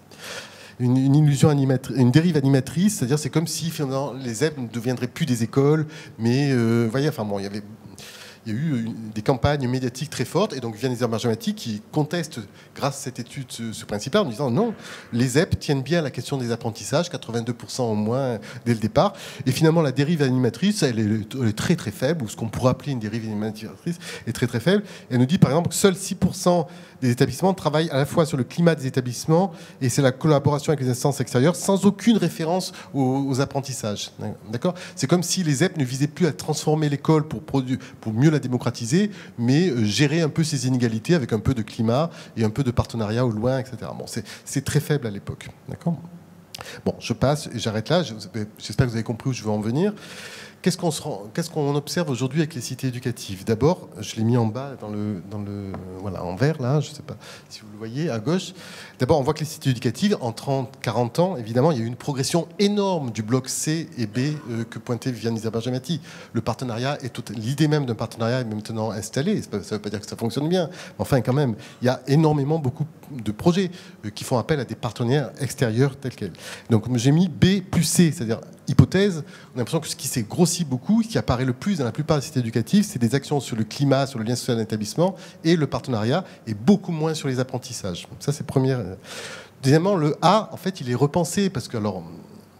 Une dérive animatrice, c'est-à-dire c'est comme si finalement les ZEP ne deviendraient plus des écoles, mais voyez, enfin bon, il y a eu des campagnes médiatiques très fortes, et donc Vianney Bergamati qui conteste, grâce à cette étude, ce principe-là, en disant non, les ZEP tiennent bien à la question des apprentissages, 82% au moins dès le départ, et finalement la dérive animatrice, elle est très très faible, ou ce qu'on pourrait appeler une dérive animatrice est très très faible. Elle nous dit par exemple que seuls 6% des établissements travaillent à la fois sur le climat des établissements, et c'est la collaboration avec les instances extérieures, sans aucune référence aux apprentissages. D'accord ? C'est comme si les ZEP ne visaient plus à transformer l'école pour mieux la démocratiser, mais gérer un peu ces inégalités avec un peu de climat et un peu de partenariat au loin, etc. Bon, c'est très faible à l'époque. D'accord ? Bon, je passe et j'arrête là. J'espère que vous avez compris où je veux en venir. Qu'est-ce qu'on observe aujourd'hui avec les cités éducatives? D'abord, je l'ai mis en bas voilà, en vert là, je ne sais pas si vous le voyez, à gauche. D'abord, on voit que les cités éducatives, en 30-40 ans, évidemment, il y a eu une progression énorme du bloc C et B que pointait Vianney Bergamati. Le partenariat l'idée même d'un partenariat est maintenant installée. Ça ne veut pas dire que ça fonctionne bien, mais enfin, quand même, il y a beaucoup de projets qui font appel à des partenaires extérieurs tels quels. Donc, j'ai mis B plus C, c'est-à-dire hypothèse. On a l'impression que ce qui s'est grossi beaucoup, ce qui apparaît le plus dans la plupart des cités éducatives, c'est des actions sur le climat, sur le lien social d'un établissement et le partenariat, et beaucoup moins sur les apprentissages. Ça, c'est première. Deuxièmement, le A, en fait, il est repensé parce que, alors,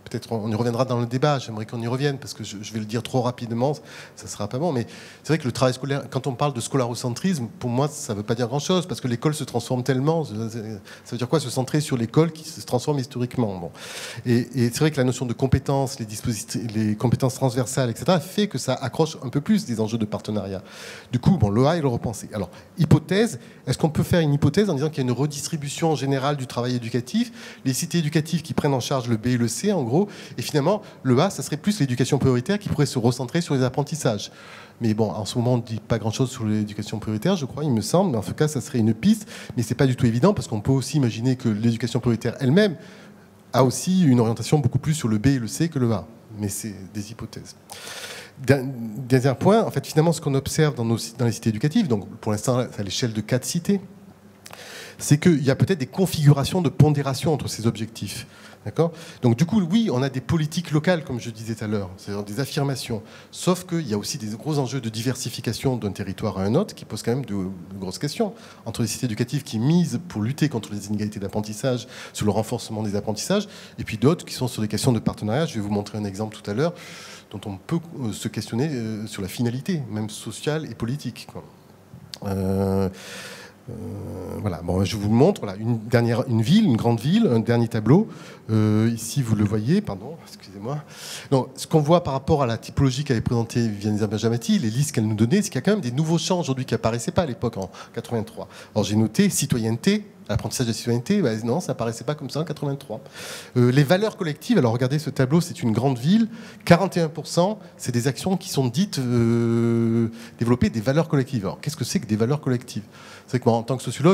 peut-être on y reviendra dans le débat, j'aimerais qu'on y revienne, parce que je vais le dire trop rapidement, ça ne sera pas bon, mais c'est vrai que le travail scolaire, quand on parle de scolarocentrisme, pour moi, ça ne veut pas dire grand-chose, parce que l'école se transforme tellement, ça veut dire quoi, se centrer sur l'école qui se transforme historiquement. Bon. Et c'est vrai que la notion de compétences, les compétences transversales, etc., fait que ça accroche un peu plus des enjeux de partenariat. Du coup, bon, l'EA, il le repensé. Alors, hypothèse, est-ce qu'on peut faire une hypothèse en disant qu'il y a une redistribution générale du travail éducatif, les cités éducatives qui prennent en charge le B et le C, en gros, et finalement, le A, ça serait plus l'éducation prioritaire qui pourrait se recentrer sur les apprentissages. Mais bon, en ce moment, on ne dit pas grand-chose sur l'éducation prioritaire, je crois, il me semble, mais en tout cas, ça serait une piste, mais c'est pas du tout évident, parce qu'on peut aussi imaginer que l'éducation prioritaire elle-même a aussi une orientation beaucoup plus sur le B et le C que le A. Mais c'est des hypothèses. Dernier point, en fait, finalement, ce qu'on observe dans les cités éducatives, donc pour l'instant, à l'échelle de 4 cités, c'est qu'il y a peut-être des configurations de pondération entre ces objectifs. D'accord ? Donc du coup, oui, on a des politiques locales, comme je disais tout à l'heure, c'est-à-dire des affirmations. Sauf qu'il y a aussi des gros enjeux de diversification d'un territoire à un autre qui posent quand même de grosses questions. Entre les cités éducatives qui misent pour lutter contre les inégalités d'apprentissage, sur le renforcement des apprentissages, et puis d'autres qui sont sur des questions de partenariat. Je vais vous montrer un exemple tout à l'heure dont on peut se questionner sur la finalité, même sociale et politique, quoi. Voilà, bon, je vous le montre. Voilà, une grande ville, un dernier tableau. Ici, vous le voyez, pardon, excusez-moi. Donc, ce qu'on voit par rapport à la typologie qu'avait présentée Viviane Benjamati, les listes qu'elle nous donnait, c'est qu'il y a quand même des nouveaux champs aujourd'hui qui n'apparaissaient pas à l'époque, en 83. Alors, j'ai noté citoyenneté, l'apprentissage de la citoyenneté, ben non, ça apparaissait pas comme ça en 83. Les valeurs collectives, alors regardez ce tableau, c'est une grande ville, 41%, c'est des actions qui sont dites développer des valeurs collectives. Alors, qu'est-ce que c'est que des valeurs collectives ? C'est vrai que moi, en tant que sociologue,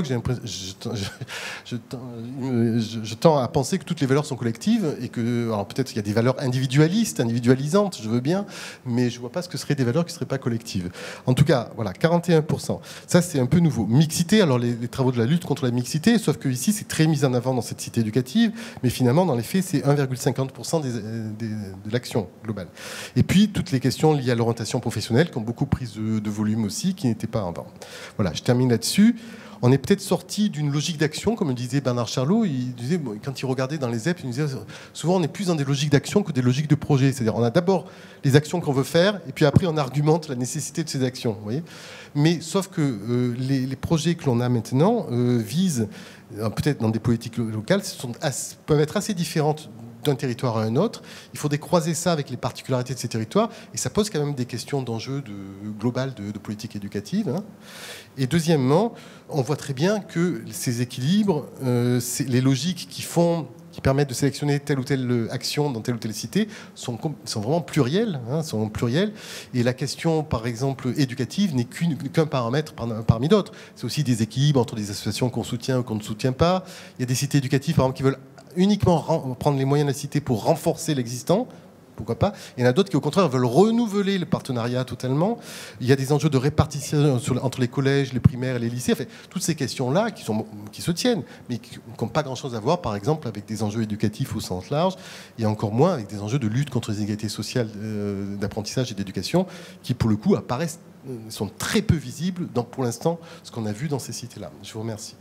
je tends à penser que toutes les valeurs sont collectives et que, alors peut-être il y a des valeurs individualistes, individualisantes, je veux bien, mais je ne vois pas ce que seraient des valeurs qui ne seraient pas collectives. En tout cas, voilà, 41%. Ça, c'est un peu nouveau. Mixité, alors les travaux de la lutte contre la mixité, sauf que ici, c'est très mis en avant dans cette cité éducative, mais finalement, dans les faits, c'est 1,50% de l'action globale. Et puis, toutes les questions liées à l'orientation professionnelle, qui ont beaucoup pris de volume aussi, qui n'étaient pas avant. Voilà, je termine là-dessus. On est peut-être sorti d'une logique d'action, comme le disait Bernard Charlot. Il disait, quand il regardait dans les ZEP, il disait souvent on est plus dans des logiques d'action que des logiques de projet. C'est-à-dire on a d'abord les actions qu'on veut faire, et puis après on argumente la nécessité de ces actions. Vous voyez, mais sauf que les projets que l'on a maintenant visent, peut-être dans des politiques locales, peuvent être assez différentes d'un territoire à un autre. Il faut décroiser ça avec les particularités de ces territoires, et ça pose quand même des questions d'enjeux globales de politique éducative. Hein. Et deuxièmement, on voit très bien que ces équilibres, les logiques qui permettent de sélectionner telle ou telle action dans telle ou telle cité sont vraiment plurielles, hein, sont plurielles. Et la question, par exemple, éducative n'est qu'un paramètre parmi d'autres. C'est aussi des équilibres entre des associations qu'on soutient ou qu'on ne soutient pas. Il y a des cités éducatives, par exemple, qui veulent uniquement prendre les moyens de la cité pour renforcer l'existant. Pourquoi pas ? Il y en a d'autres qui, au contraire, veulent renouveler le partenariat totalement. Il y a des enjeux de répartition entre les collèges, les primaires et les lycées. Enfin, toutes ces questions-là qui se tiennent, mais qui n'ont pas grand-chose à voir, par exemple, avec des enjeux éducatifs au sens large, et encore moins avec des enjeux de lutte contre les inégalités sociales d'apprentissage et d'éducation, qui, pour le coup, sont très peu visibles dans, pour l'instant, ce qu'on a vu dans ces cités-là. Je vous remercie.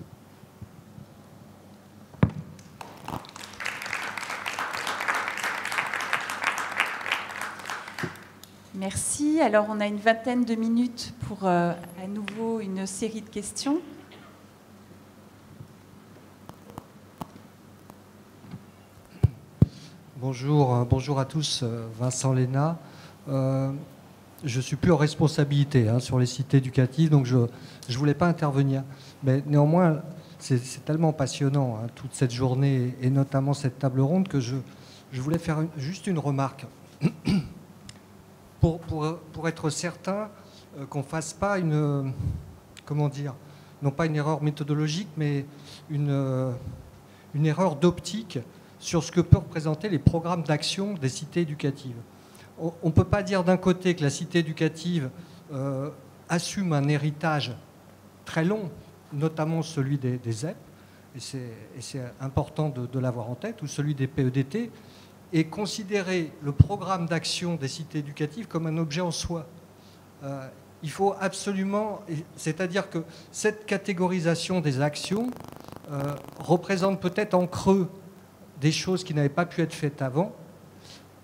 Merci. Alors, on a une vingtaine de minutes pour à nouveau une série de questions. Bonjour à tous. Vincent Léna. Je ne suis plus en responsabilité sur les cités éducatives, donc je ne voulais pas intervenir. Mais néanmoins, c'est tellement passionnant, toute cette journée, et notamment cette table ronde, que je voulais faire juste une remarque. Pour être certain qu'on ne fasse pas non pas une erreur méthodologique, mais une erreur d'optique sur ce que peuvent représenter les programmes d'action des cités éducatives. On ne peut pas dire d'un côté que la cité éducative assume un héritage très long, notamment celui des ZEP, et c'est important de l'avoir en tête, ou celui des PEDT, et considérer le programme d'action des cités éducatives comme un objet en soi. Il faut absolument... C'est-à-dire que cette catégorisation des actions représente peut-être en creux des choses qui n'avaient pas pu être faites avant,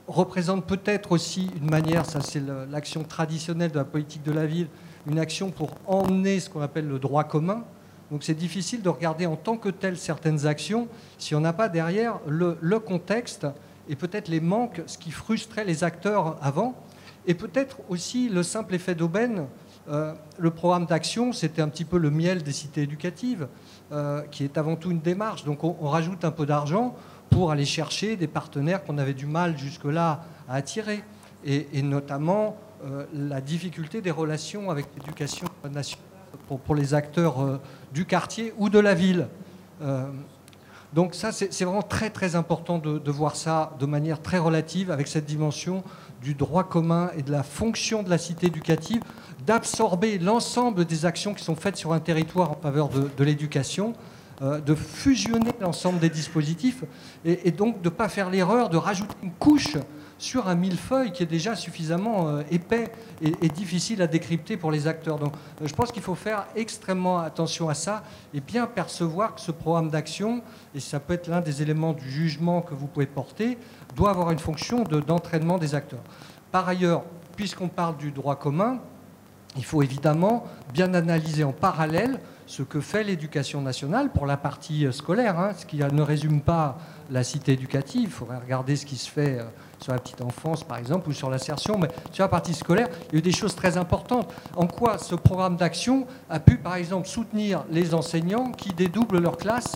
représente peut-être aussi une manière, ça c'est l'action traditionnelle de la politique de la ville, une action pour emmener ce qu'on appelle le droit commun. Donc c'est difficile de regarder en tant que tel certaines actions si on n'a pas derrière le contexte et peut-être les manques, ce qui frustrait les acteurs avant, et peut-être aussi le simple effet d'aubaine. Le programme d'action, c'était un petit peu le miel des cités éducatives, qui est avant tout une démarche. Donc on rajoute un peu d'argent pour aller chercher des partenaires qu'on avait du mal jusque-là à attirer, et notamment la difficulté des relations avec l'éducation nationale pour les acteurs du quartier ou de la ville. Donc ça, c'est vraiment très très important de voir ça de manière très relative, avec cette dimension du droit commun et de la fonction de la cité éducative, d'absorber l'ensemble des actions qui sont faites sur un territoire en faveur de l'éducation, de fusionner l'ensemble des dispositifs et donc de ne pas faire l'erreur de rajouter une couche sur un millefeuille qui est déjà suffisamment épais et difficile à décrypter pour les acteurs. Donc je pense qu'il faut faire extrêmement attention à ça et bien percevoir que ce programme d'action, et ça peut être l'un des éléments du jugement que vous pouvez porter, doit avoir une fonction d'entraînement des acteurs. Par ailleurs, puisqu'on parle du droit commun, il faut évidemment bien analyser en parallèle ce que fait l'éducation nationale pour la partie scolaire, ce qui ne résume pas la cité éducative. Il faudrait regarder ce qui se fait sur la petite enfance, par exemple, ou sur l'insertion. Mais sur la partie scolaire, il y a eu des choses très importantes. En quoi ce programme d'action a pu, par exemple, soutenir les enseignants qui dédoublent leur classe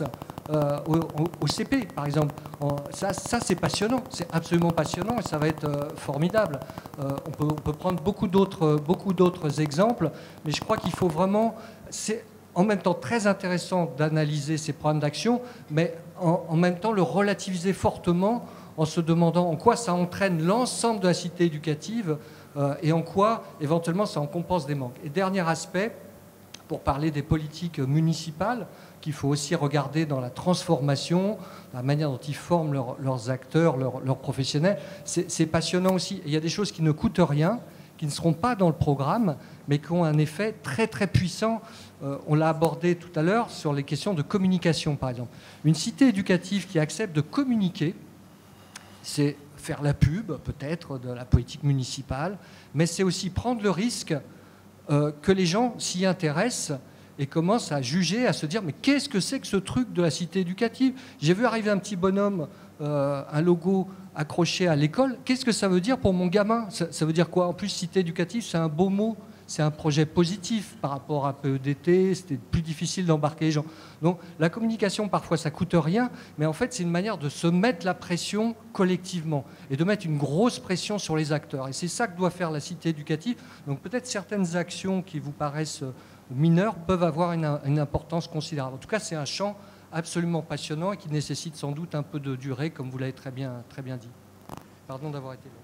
au CP, par exemple. Ça c'est passionnant, c'est absolument passionnant et ça va être formidable. On peut prendre beaucoup d'autres exemples, mais je crois qu'il faut vraiment... C'est en même temps très intéressant d'analyser ces programmes d'action, mais en même temps le relativiser fortement en se demandant en quoi ça entraîne l'ensemble de la cité éducative et en quoi, éventuellement, ça en compense des manques. Et dernier aspect, pour parler des politiques municipales, qu'il faut aussi regarder dans la transformation, la manière dont ils forment leurs acteurs, leurs professionnels. C'est passionnant aussi. Et il y a des choses qui ne coûtent rien, qui ne seront pas dans le programme, mais qui ont un effet très très puissant. On l'a abordé tout à l'heure sur les questions de communication, par exemple. Une cité éducative qui accepte de communiquer, c'est faire la pub, peut-être, de la politique municipale, mais c'est aussi prendre le risque que les gens s'y intéressent et commencent à juger, à se dire « mais qu'est-ce que c'est que ce truc de la cité éducative ?» J'ai vu arriver un petit bonhomme, un logo accroché à l'école. Qu'est-ce que ça veut dire pour mon gamin ? Ça veut dire quoi ? En plus, cité éducative, c'est un beau mot. C'est un projet positif par rapport à PEDT, c'était plus difficile d'embarquer les gens. Donc la communication, parfois, ça ne coûte rien, mais en fait, c'est une manière de se mettre la pression collectivement et de mettre une grosse pression sur les acteurs. Et c'est ça que doit faire la cité éducative. Donc peut-être certaines actions qui vous paraissent mineures peuvent avoir une importance considérable. En tout cas, c'est un champ absolument passionnant et qui nécessite sans doute un peu de durée, comme vous l'avez très bien dit. Pardon d'avoir été long.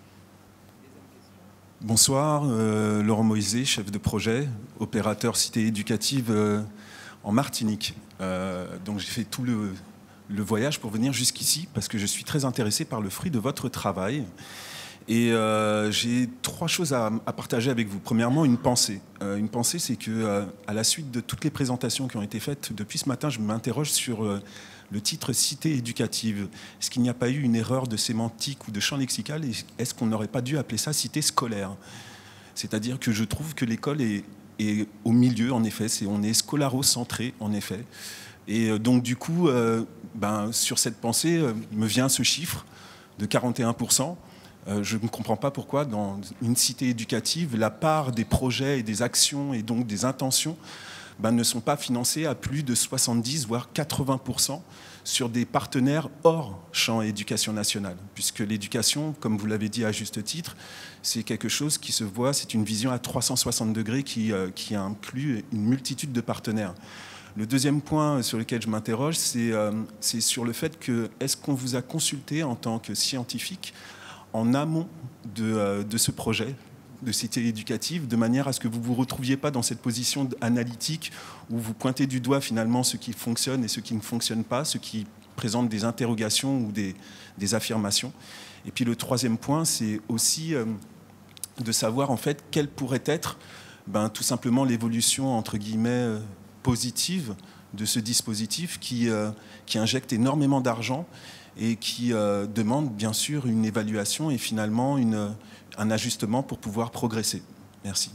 Bonsoir, Laurent Moïse, chef de projet, opérateur cité éducative en Martinique. Donc j'ai fait tout le voyage pour venir jusqu'ici parce que je suis très intéressé par le fruit de votre travail. Et j'ai trois choses à partager avec vous. Premièrement, une pensée. Une pensée, c'est que à la suite de toutes les présentations qui ont été faites depuis ce matin, je m'interroge sur le titre cité éducative. Est-ce qu'il n'y a pas eu une erreur de sémantique ou de champ lexical? Est-ce qu'on n'aurait pas dû appeler ça cité scolaire? C'est-à-dire que je trouve que l'école est au milieu, en effet. On est scolarocentré, en effet. Et donc, du coup, sur cette pensée, me vient ce chiffre de 41%. Je ne comprends pas pourquoi, dans une cité éducative, la part des projets et des actions et donc des intentions ne sont pas financés à plus de 70 voire 80% sur des partenaires hors champ éducation nationale, puisque l'éducation, comme vous l'avez dit à juste titre, c'est quelque chose qui se voit, c'est une vision à 360 degrés qui inclut une multitude de partenaires. Le deuxième point sur lequel je m'interroge, c'est sur le fait que est-ce qu'on vous a consulté en tant que scientifique en amont de ce projet de cité éducative, de manière à ce que vous ne vous retrouviez pas dans cette position analytique où vous pointez du doigt finalement ce qui fonctionne et ce qui ne fonctionne pas, ce qui présente des interrogations ou des affirmations. Et puis le troisième point, c'est aussi de savoir en fait quelle pourrait être tout simplement l'évolution entre guillemets positive de ce dispositif qui injecte énormément d'argent et qui demande bien sûr une évaluation et finalement un ajustement pour pouvoir progresser. Merci.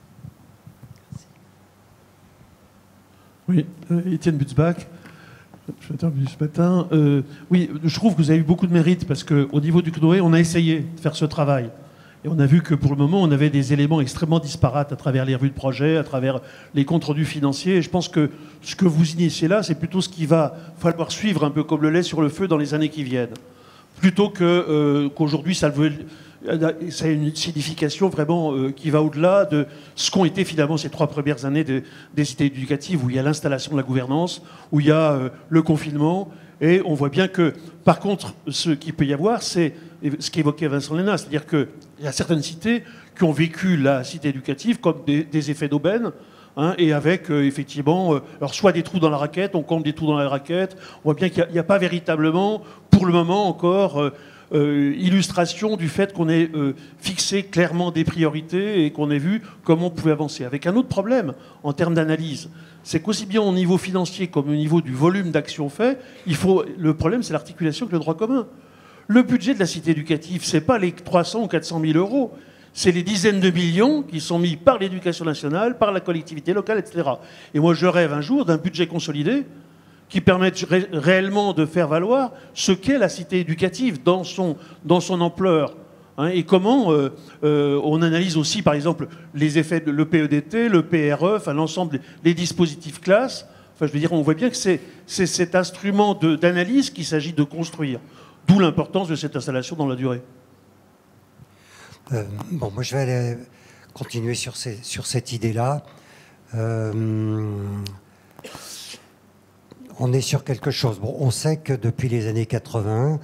Oui, Étienne Butzbach, je suis intervenu ce matin. Oui, je trouve que vous avez eu beaucoup de mérite parce qu'au niveau du CNOE, on a essayé de faire ce travail. Et on a vu que pour le moment, on avait des éléments extrêmement disparates à travers les revues de projet, à travers les comptes rendus financiers. Et je pense que ce que vous initiez là, c'est plutôt ce qu'il va falloir suivre un peu comme le lait sur le feu dans les années qui viennent. Plutôt qu'aujourd'hui, ça a une signification vraiment qui va au-delà de ce qu'ont été finalement ces 3 premières années des cités éducatives, où il y a l'installation de la gouvernance, où il y a le confinement. Et on voit bien que, par contre, ce qu'il peut y avoir, c'est ce qu'évoquait Vincent Léna, c'est-à-dire qu'il y a certaines cités qui ont vécu la cité éducative comme des effets d'aubaine, hein, et avec effectivement, alors soit des trous dans la raquette, on comble des trous dans la raquette, on voit bien qu'il n'y a pas véritablement, pour le moment encore, illustration du fait qu'on ait fixé clairement des priorités et qu'on ait vu comment on pouvait avancer. Avec un autre problème en termes d'analyse, c'est qu'aussi bien au niveau financier comme au niveau du volume d'actions fait, le problème c'est l'articulation avec le droit commun. Le budget de la cité éducative, ce n'est pas les 300 ou 400 000 euros, c'est les dizaines de millions qui sont mis par l'éducation nationale, par la collectivité locale, etc. Et moi, je rêve un jour d'un budget consolidé qui permette réellement de faire valoir ce qu'est la cité éducative dans son ampleur. Hein, et comment on analyse aussi, par exemple, les effets de l'EPEDT, le PRE, enfin l'ensemble des dispositifs classes. Enfin, je veux dire, on voit bien que c'est cet instrument d'analyse qu'il s'agit de construire. D'où l'importance de cette installation dans la durée. Bon, moi je vais aller continuer sur cette idée-là. On est sur quelque chose. Bon, on sait que depuis les années 80,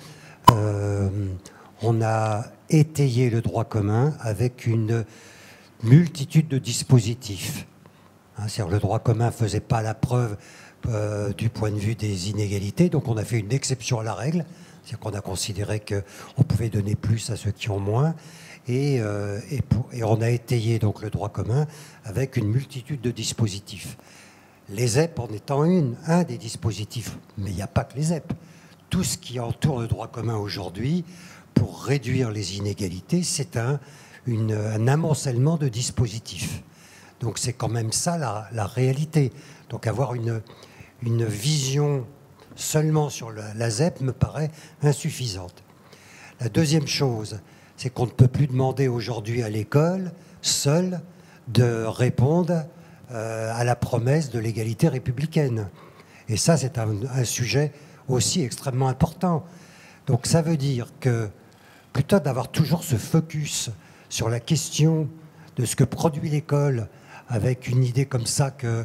on a étayé le droit commun avec une multitude de dispositifs. Hein, c'est-à-dire le droit commun ne faisait pas la preuve du point de vue des inégalités, donc on a fait une exception à la règle. C'est-à-dire qu'on a considéré qu'on pouvait donner plus à ceux qui ont moins. Et on a étayé donc le droit commun avec une multitude de dispositifs. Les ZEP en étant un des dispositifs. Mais il n'y a pas que les ZEP. Tout ce qui entoure le droit commun aujourd'hui, pour réduire les inégalités, c'est un amoncellement de dispositifs. Donc c'est quand même ça la réalité. Donc avoir une vision seulement sur la ZEP me paraît insuffisante. La deuxième chose, c'est qu'on ne peut plus demander aujourd'hui à l'école seule de répondre à la promesse de l'égalité républicaine. Et ça, c'est un sujet aussi extrêmement important. Donc ça veut dire que plutôt d'avoir toujours ce focus sur la question de ce que produit l'école, avec une idée comme ça que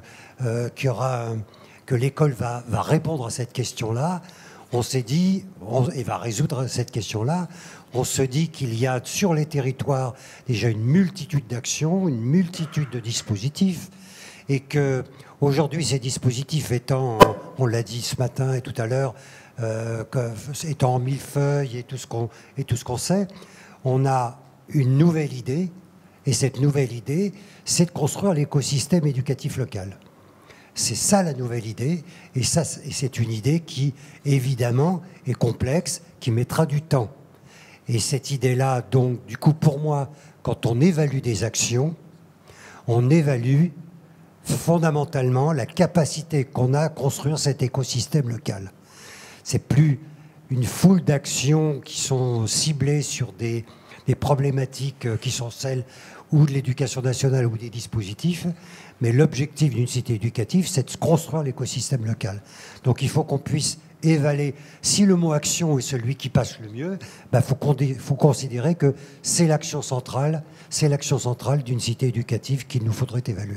l'école va répondre à cette question-là, on s'est dit, et va résoudre cette question-là, on se dit qu'il y a sur les territoires déjà une multitude d'actions, une multitude de dispositifs, et que aujourd'hui ces dispositifs étant, on l'a dit ce matin et tout à l'heure, étant en millefeuille et tout ce qu'on sait, on a une nouvelle idée, et cette nouvelle idée, c'est de construire l'écosystème éducatif local. C'est ça la nouvelle idée, et c'est une idée qui, évidemment, est complexe, qui mettra du temps. Et cette idée-là, donc, du coup, pour moi, quand on évalue des actions, on évalue fondamentalement la capacité qu'on a à construire cet écosystème local. C'est plus une foule d'actions qui sont ciblées sur des problématiques qui sont celles ou de l'éducation nationale ou des dispositifs, mais l'objectif d'une cité éducative, c'est de construire l'écosystème local. Donc il faut qu'on puisse évaluer. Si le mot action est celui qui passe le mieux, faut considérer que c'est l'action centrale d'une cité éducative qu'il nous faudrait évaluer.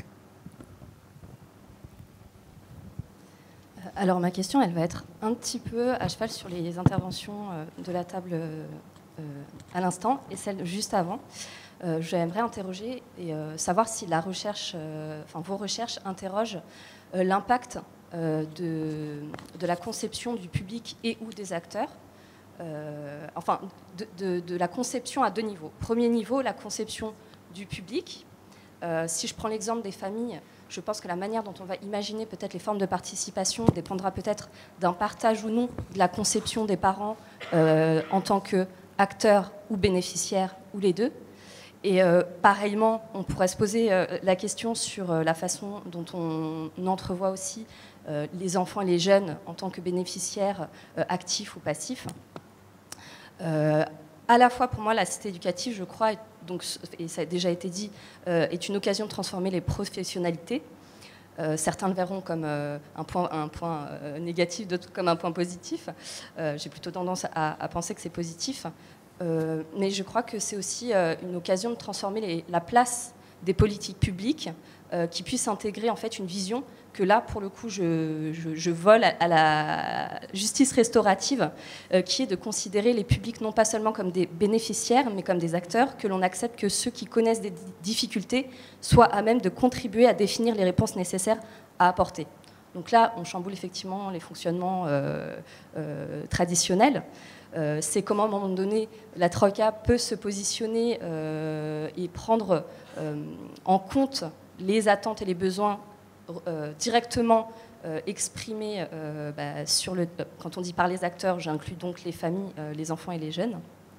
Alors ma question, elle va être un petit peu à cheval sur les interventions de la table à l'instant et celle juste avant. J'aimerais interroger et savoir si la recherche, vos recherches interrogent l'impact de la conception du public et ou des acteurs, de la conception à 2 niveaux. Premier niveau, la conception du public. Si je prends l'exemple des familles, Je pense que la manière dont on va imaginer peut-être les formes de participation dépendra peut-être d'un partage ou non de la conception des parents en tant qu'acteurs ou bénéficiaires, ou les deux. Et pareillement, on pourrait se poser la question sur la façon dont on entrevoit aussi les enfants et les jeunes en tant que bénéficiaires actifs ou passifs. À la fois, pour moi, la cité éducative, je crois, donc, et ça a déjà été dit, est une occasion de transformer les professionnalités. Certains le verront comme un point négatif, d'autres comme un point positif. J'ai plutôt tendance à penser que c'est positif. Mais je crois que c'est aussi une occasion de transformer la place des politiques publiques qui puissent intégrer en fait une vision que là, pour le coup, je vole à la justice restaurative, qui est de considérer les publics non pas seulement comme des bénéficiaires, mais comme des acteurs, que l'on accepte que ceux qui connaissent des difficultés soient à même de contribuer à définir les réponses nécessaires à apporter. Donc là, on chamboule effectivement les fonctionnements traditionnels. C'est comment, à un moment donné, la Troïka peut se positionner et prendre en compte les attentes et les besoins directement exprimés quand on dit par les acteurs, j'inclus donc les familles, les enfants et les jeunes.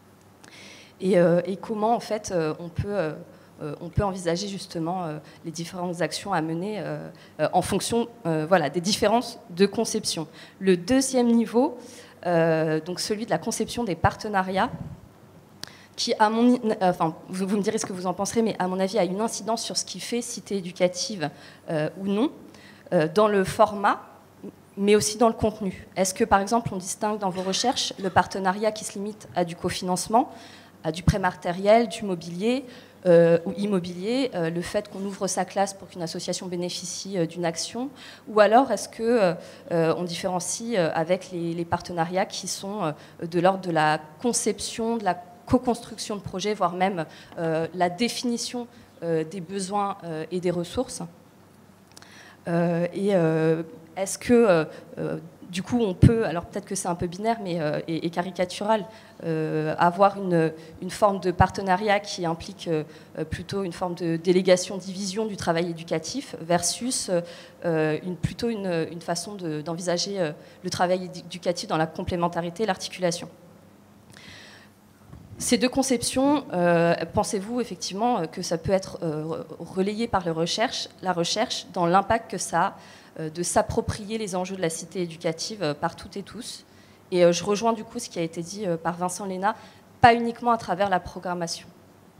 Et comment, en fait, on peut envisager justement les différentes actions à mener en fonction des différences de conception. Le deuxième niveau, donc celui de la conception des partenariats, qui, vous me direz ce que vous en penserez, mais à mon avis, a une incidence sur ce qui fait cité éducative ou non, dans le format, mais aussi dans le contenu. Est-ce que, par exemple, on distingue dans vos recherches le partenariat qui se limite à du cofinancement, à du prêt matériel, du mobilier ou immobilier, le fait qu'on ouvre sa classe pour qu'une association bénéficie d'une action, ou alors est-ce qu'on différencie avec les partenariats qui sont de l'ordre de la conception, de la co-construction de projets, voire même la définition des besoins et des ressources. Est-ce que, du coup, on peut, alors peut-être que c'est un peu binaire et caricatural, avoir une forme de partenariat qui implique plutôt une forme de délégation-division du travail éducatif versus plutôt une façon d'envisager le travail éducatif dans la complémentarité et l'articulation. Ces deux conceptions, pensez-vous effectivement que ça peut être relayé par la recherche dans l'impact que ça a de s'approprier les enjeux de la cité éducative par toutes et tous? Et je rejoins du coup ce qui a été dit par Vincent Léna, pas uniquement à travers la programmation.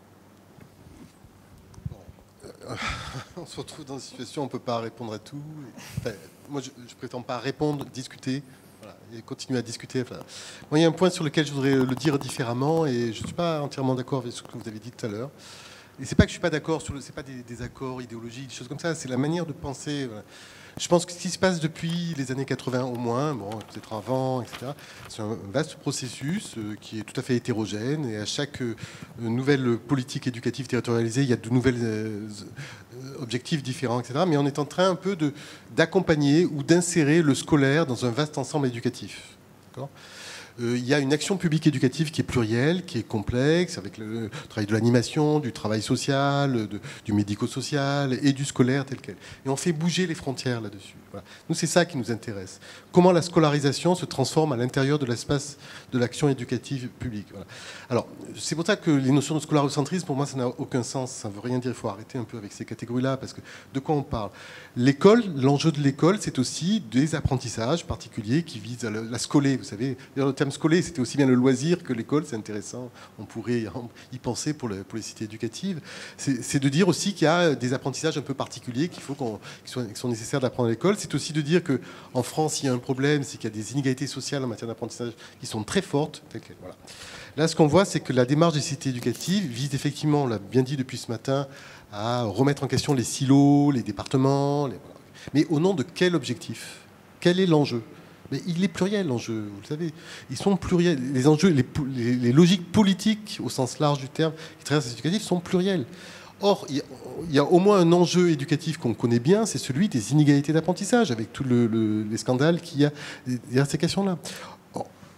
On se retrouve dans une situation où on ne peut pas répondre à tout. Enfin, moi, je ne prétends pas répondre, discuter. Et continuer à discuter. Enfin, moi, il y a un point sur lequel je voudrais le dire différemment, et je ne suis pas entièrement d'accord avec ce que vous avez dit tout à l'heure. Et c'est pas que je suis pas d'accord sur c'est pas des accords idéologiques, des choses comme ça. C'est la manière de penser. Voilà. Je pense que ce qui se passe depuis les années 80 au moins, bon, peut-être avant, etc. C'est un vaste processus qui est tout à fait hétérogène, et à chaque nouvelle politique éducative territorialisée, il y a de nouvelles objectifs différents, etc. Mais on est en train un peu d'accompagner ou d'insérer le scolaire dans un vaste ensemble éducatif. D'accord ? Il y a une action publique éducative qui est plurielle, qui est complexe, avec le travail de l'animation, du travail social, du médico-social et du scolaire tel quel. Et on fait bouger les frontières là-dessus. Voilà. Nous, c'est ça qui nous intéresse. Comment la scolarisation se transforme à l'intérieur de l'espace de l'action éducative publique. Voilà. Alors, c'est pour ça que les notions de scolarocentrisme, pour moi, ça n'a aucun sens. Ça ne veut rien dire. Il faut arrêter un peu avec ces catégories-là, parce que de quoi on parle? L'école, l'enjeu de l'école, c'est aussi des apprentissages particuliers qui visent à la scoler. Vous savez, le terme scoler, c'était aussi bien le loisir que l'école. C'est intéressant. On pourrait y penser pour les cités éducatives. C'est de dire aussi qu'il y a des apprentissages un peu particuliers qui sont nécessaires d'apprendre à l'école. C'est aussi de dire qu'en France, il y a un problème, c'est qu'il y a des inégalités sociales en matière d'apprentissage qui sont très fortes. Voilà. Là, ce qu'on voit, c'est que la démarche des cités éducatives vise effectivement, on l'a bien dit depuis ce matin, à remettre en question les silos, les départements. Voilà. Mais au nom de quel objectif? Quel est l'enjeu? Mais il est pluriel, l'enjeu, vous le savez. Ils sont pluriels. Les enjeux, les logiques politiques, au sens large du terme, qui traversent les éducatifs, sont pluriels. Or, il y a au moins un enjeu éducatif qu'on connaît bien, c'est celui des inégalités d'apprentissage, avec tous les scandales qu'il y a derrière ces questions-là.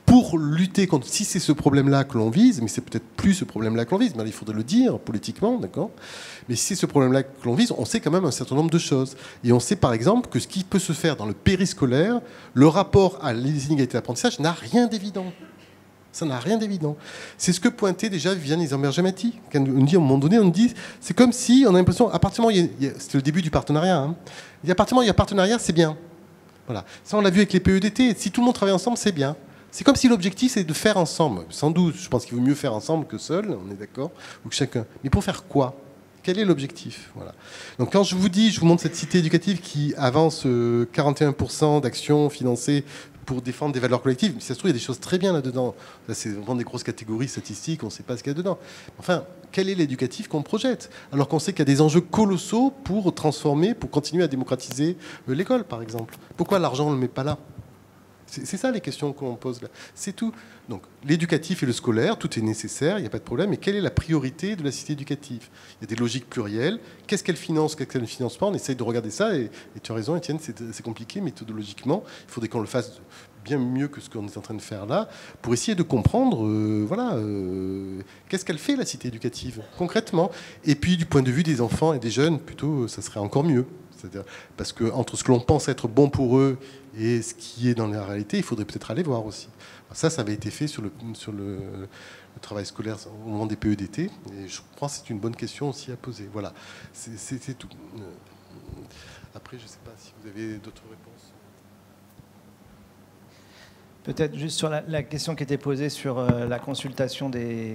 pour lutter contre, si c'est ce problème-là que l'on vise, mais c'est peut-être plus ce problème-là que l'on vise, mais il faudrait le dire politiquement, d'accord ? Mais si c'est ce problème-là que l'on vise, on sait quand même un certain nombre de choses. Et on sait par exemple que ce qui peut se faire dans le périscolaire, le rapport à les inégalités d'apprentissage n'a rien d'évident. Ça n'a rien d'évident. C'est ce que pointait déjà Viviane Isenberger-Mati. Quand on dit, à un moment donné, on dit, c'est comme si on a l'impression, à partir du moment, c'était le début du partenariat, hein, à partir du moment où il y a partenariat, c'est bien. Voilà. Ça, on l'a vu avec les PEDT. Si tout le monde travaille ensemble, c'est bien. C'est comme si l'objectif, c'est de faire ensemble. Sans doute, je pense qu'il vaut mieux faire ensemble que seul, on est d'accord, ou que chacun. Mais pour faire quoi ? Quel est l'objectif ? Voilà. Donc quand je vous montre cette cité éducative qui avance 41% d'actions financées pour défendre des valeurs collectives, si ça se trouve, il y a des choses très bien là-dedans. Là, c'est vraiment des grosses catégories statistiques, on ne sait pas ce qu'il y a dedans. Enfin, quel est l'éducatif qu'on projette ? Alors qu'on sait qu'il y a des enjeux colossaux pour transformer, pour continuer à démocratiser l'école, par exemple. Pourquoi l'argent, on ne le met pas là ? C'est ça les questions qu'on pose là. C'est tout. Donc l'éducatif et le scolaire, tout est nécessaire, il n'y a pas de problème. Mais quelle est la priorité de la cité éducative ? Il y a des logiques plurielles. Qu'est-ce qu'elle finance, qu'est-ce qu'elle ne finance pas ? On essaye de regarder ça. Et tu as raison, Étienne, c'est compliqué méthodologiquement. Il faudrait qu'on le fasse bien mieux que ce qu'on est en train de faire là, pour essayer de comprendre, qu'est-ce qu'elle fait la cité éducative concrètement. Et puis du point de vue des enfants et des jeunes, plutôt, ça serait encore mieux. C'est-à-dire, parce que entre ce que l'on pense être bon pour eux et ce qui est dans la réalité, il faudrait peut-être aller voir aussi. Alors ça avait été fait sur le travail scolaire au moment des PEDT, et je pense que c'est une bonne question aussi à poser. Voilà, c'est tout. Après, je ne sais pas si vous avez d'autres réponses. Peut-être juste sur la question qui était posée sur la consultation des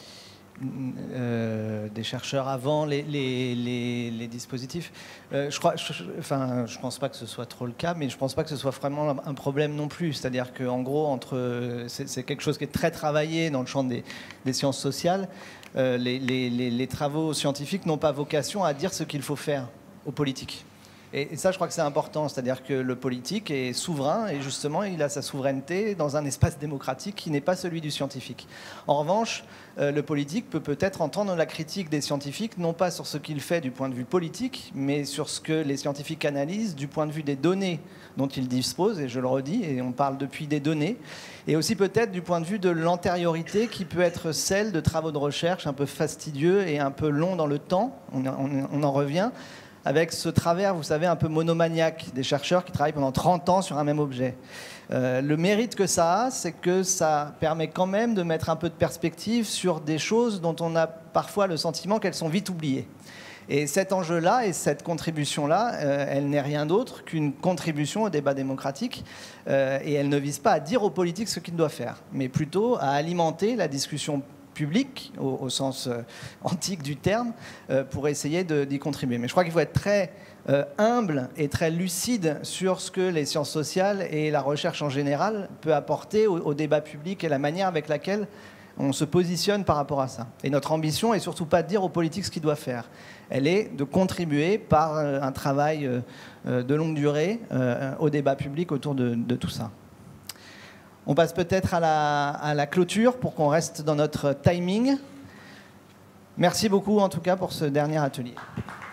chercheurs avant les dispositifs. Je pense pas que ce soit trop le cas, mais je pense pas que ce soit vraiment un problème non plus. C'est-à-dire qu'en gros, c'est quelque chose qui est très travaillé dans le champ des sciences sociales. Les travaux scientifiques n'ont pas vocation à dire ce qu'il faut faire aux politiques. Et ça, je crois que c'est important, c'est-à-dire que le politique est souverain et justement, il a sa souveraineté dans un espace démocratique qui n'est pas celui du scientifique. En revanche, le politique peut peut-être entendre la critique des scientifiques, non pas sur ce qu'il fait du point de vue politique, mais sur ce que les scientifiques analysent du point de vue des données dont ils disposent, et je le redis, et on parle depuis des données, et aussi peut-être du point de vue de l'antériorité qui peut être celle de travaux de recherche un peu fastidieux et un peu longs dans le temps, on en revient, avec ce travers, vous savez, un peu monomaniaque des chercheurs qui travaillent pendant 30 ans sur un même objet. Le mérite que ça a, c'est que ça permet quand même de mettre un peu de perspective sur des choses dont on a parfois le sentiment qu'elles sont vite oubliées. Et cet enjeu-là et cette contribution-là, elle n'est rien d'autre qu'une contribution au débat démocratique. Et elle ne vise pas à dire aux politiques ce qu'ils doivent faire, mais plutôt à alimenter la discussion public, au sens antique du terme, pour essayer d'y contribuer. Mais je crois qu'il faut être très humble et très lucide sur ce que les sciences sociales et la recherche en général peut apporter au débat public et la manière avec laquelle on se positionne par rapport à ça. Et notre ambition est surtout pas de dire aux politiques ce qu'ils doivent faire. Elle est de contribuer par un travail de longue durée au débat public autour de tout ça. On passe peut-être à la clôture pour qu'on reste dans notre timing. Merci beaucoup en tout cas pour ce dernier atelier.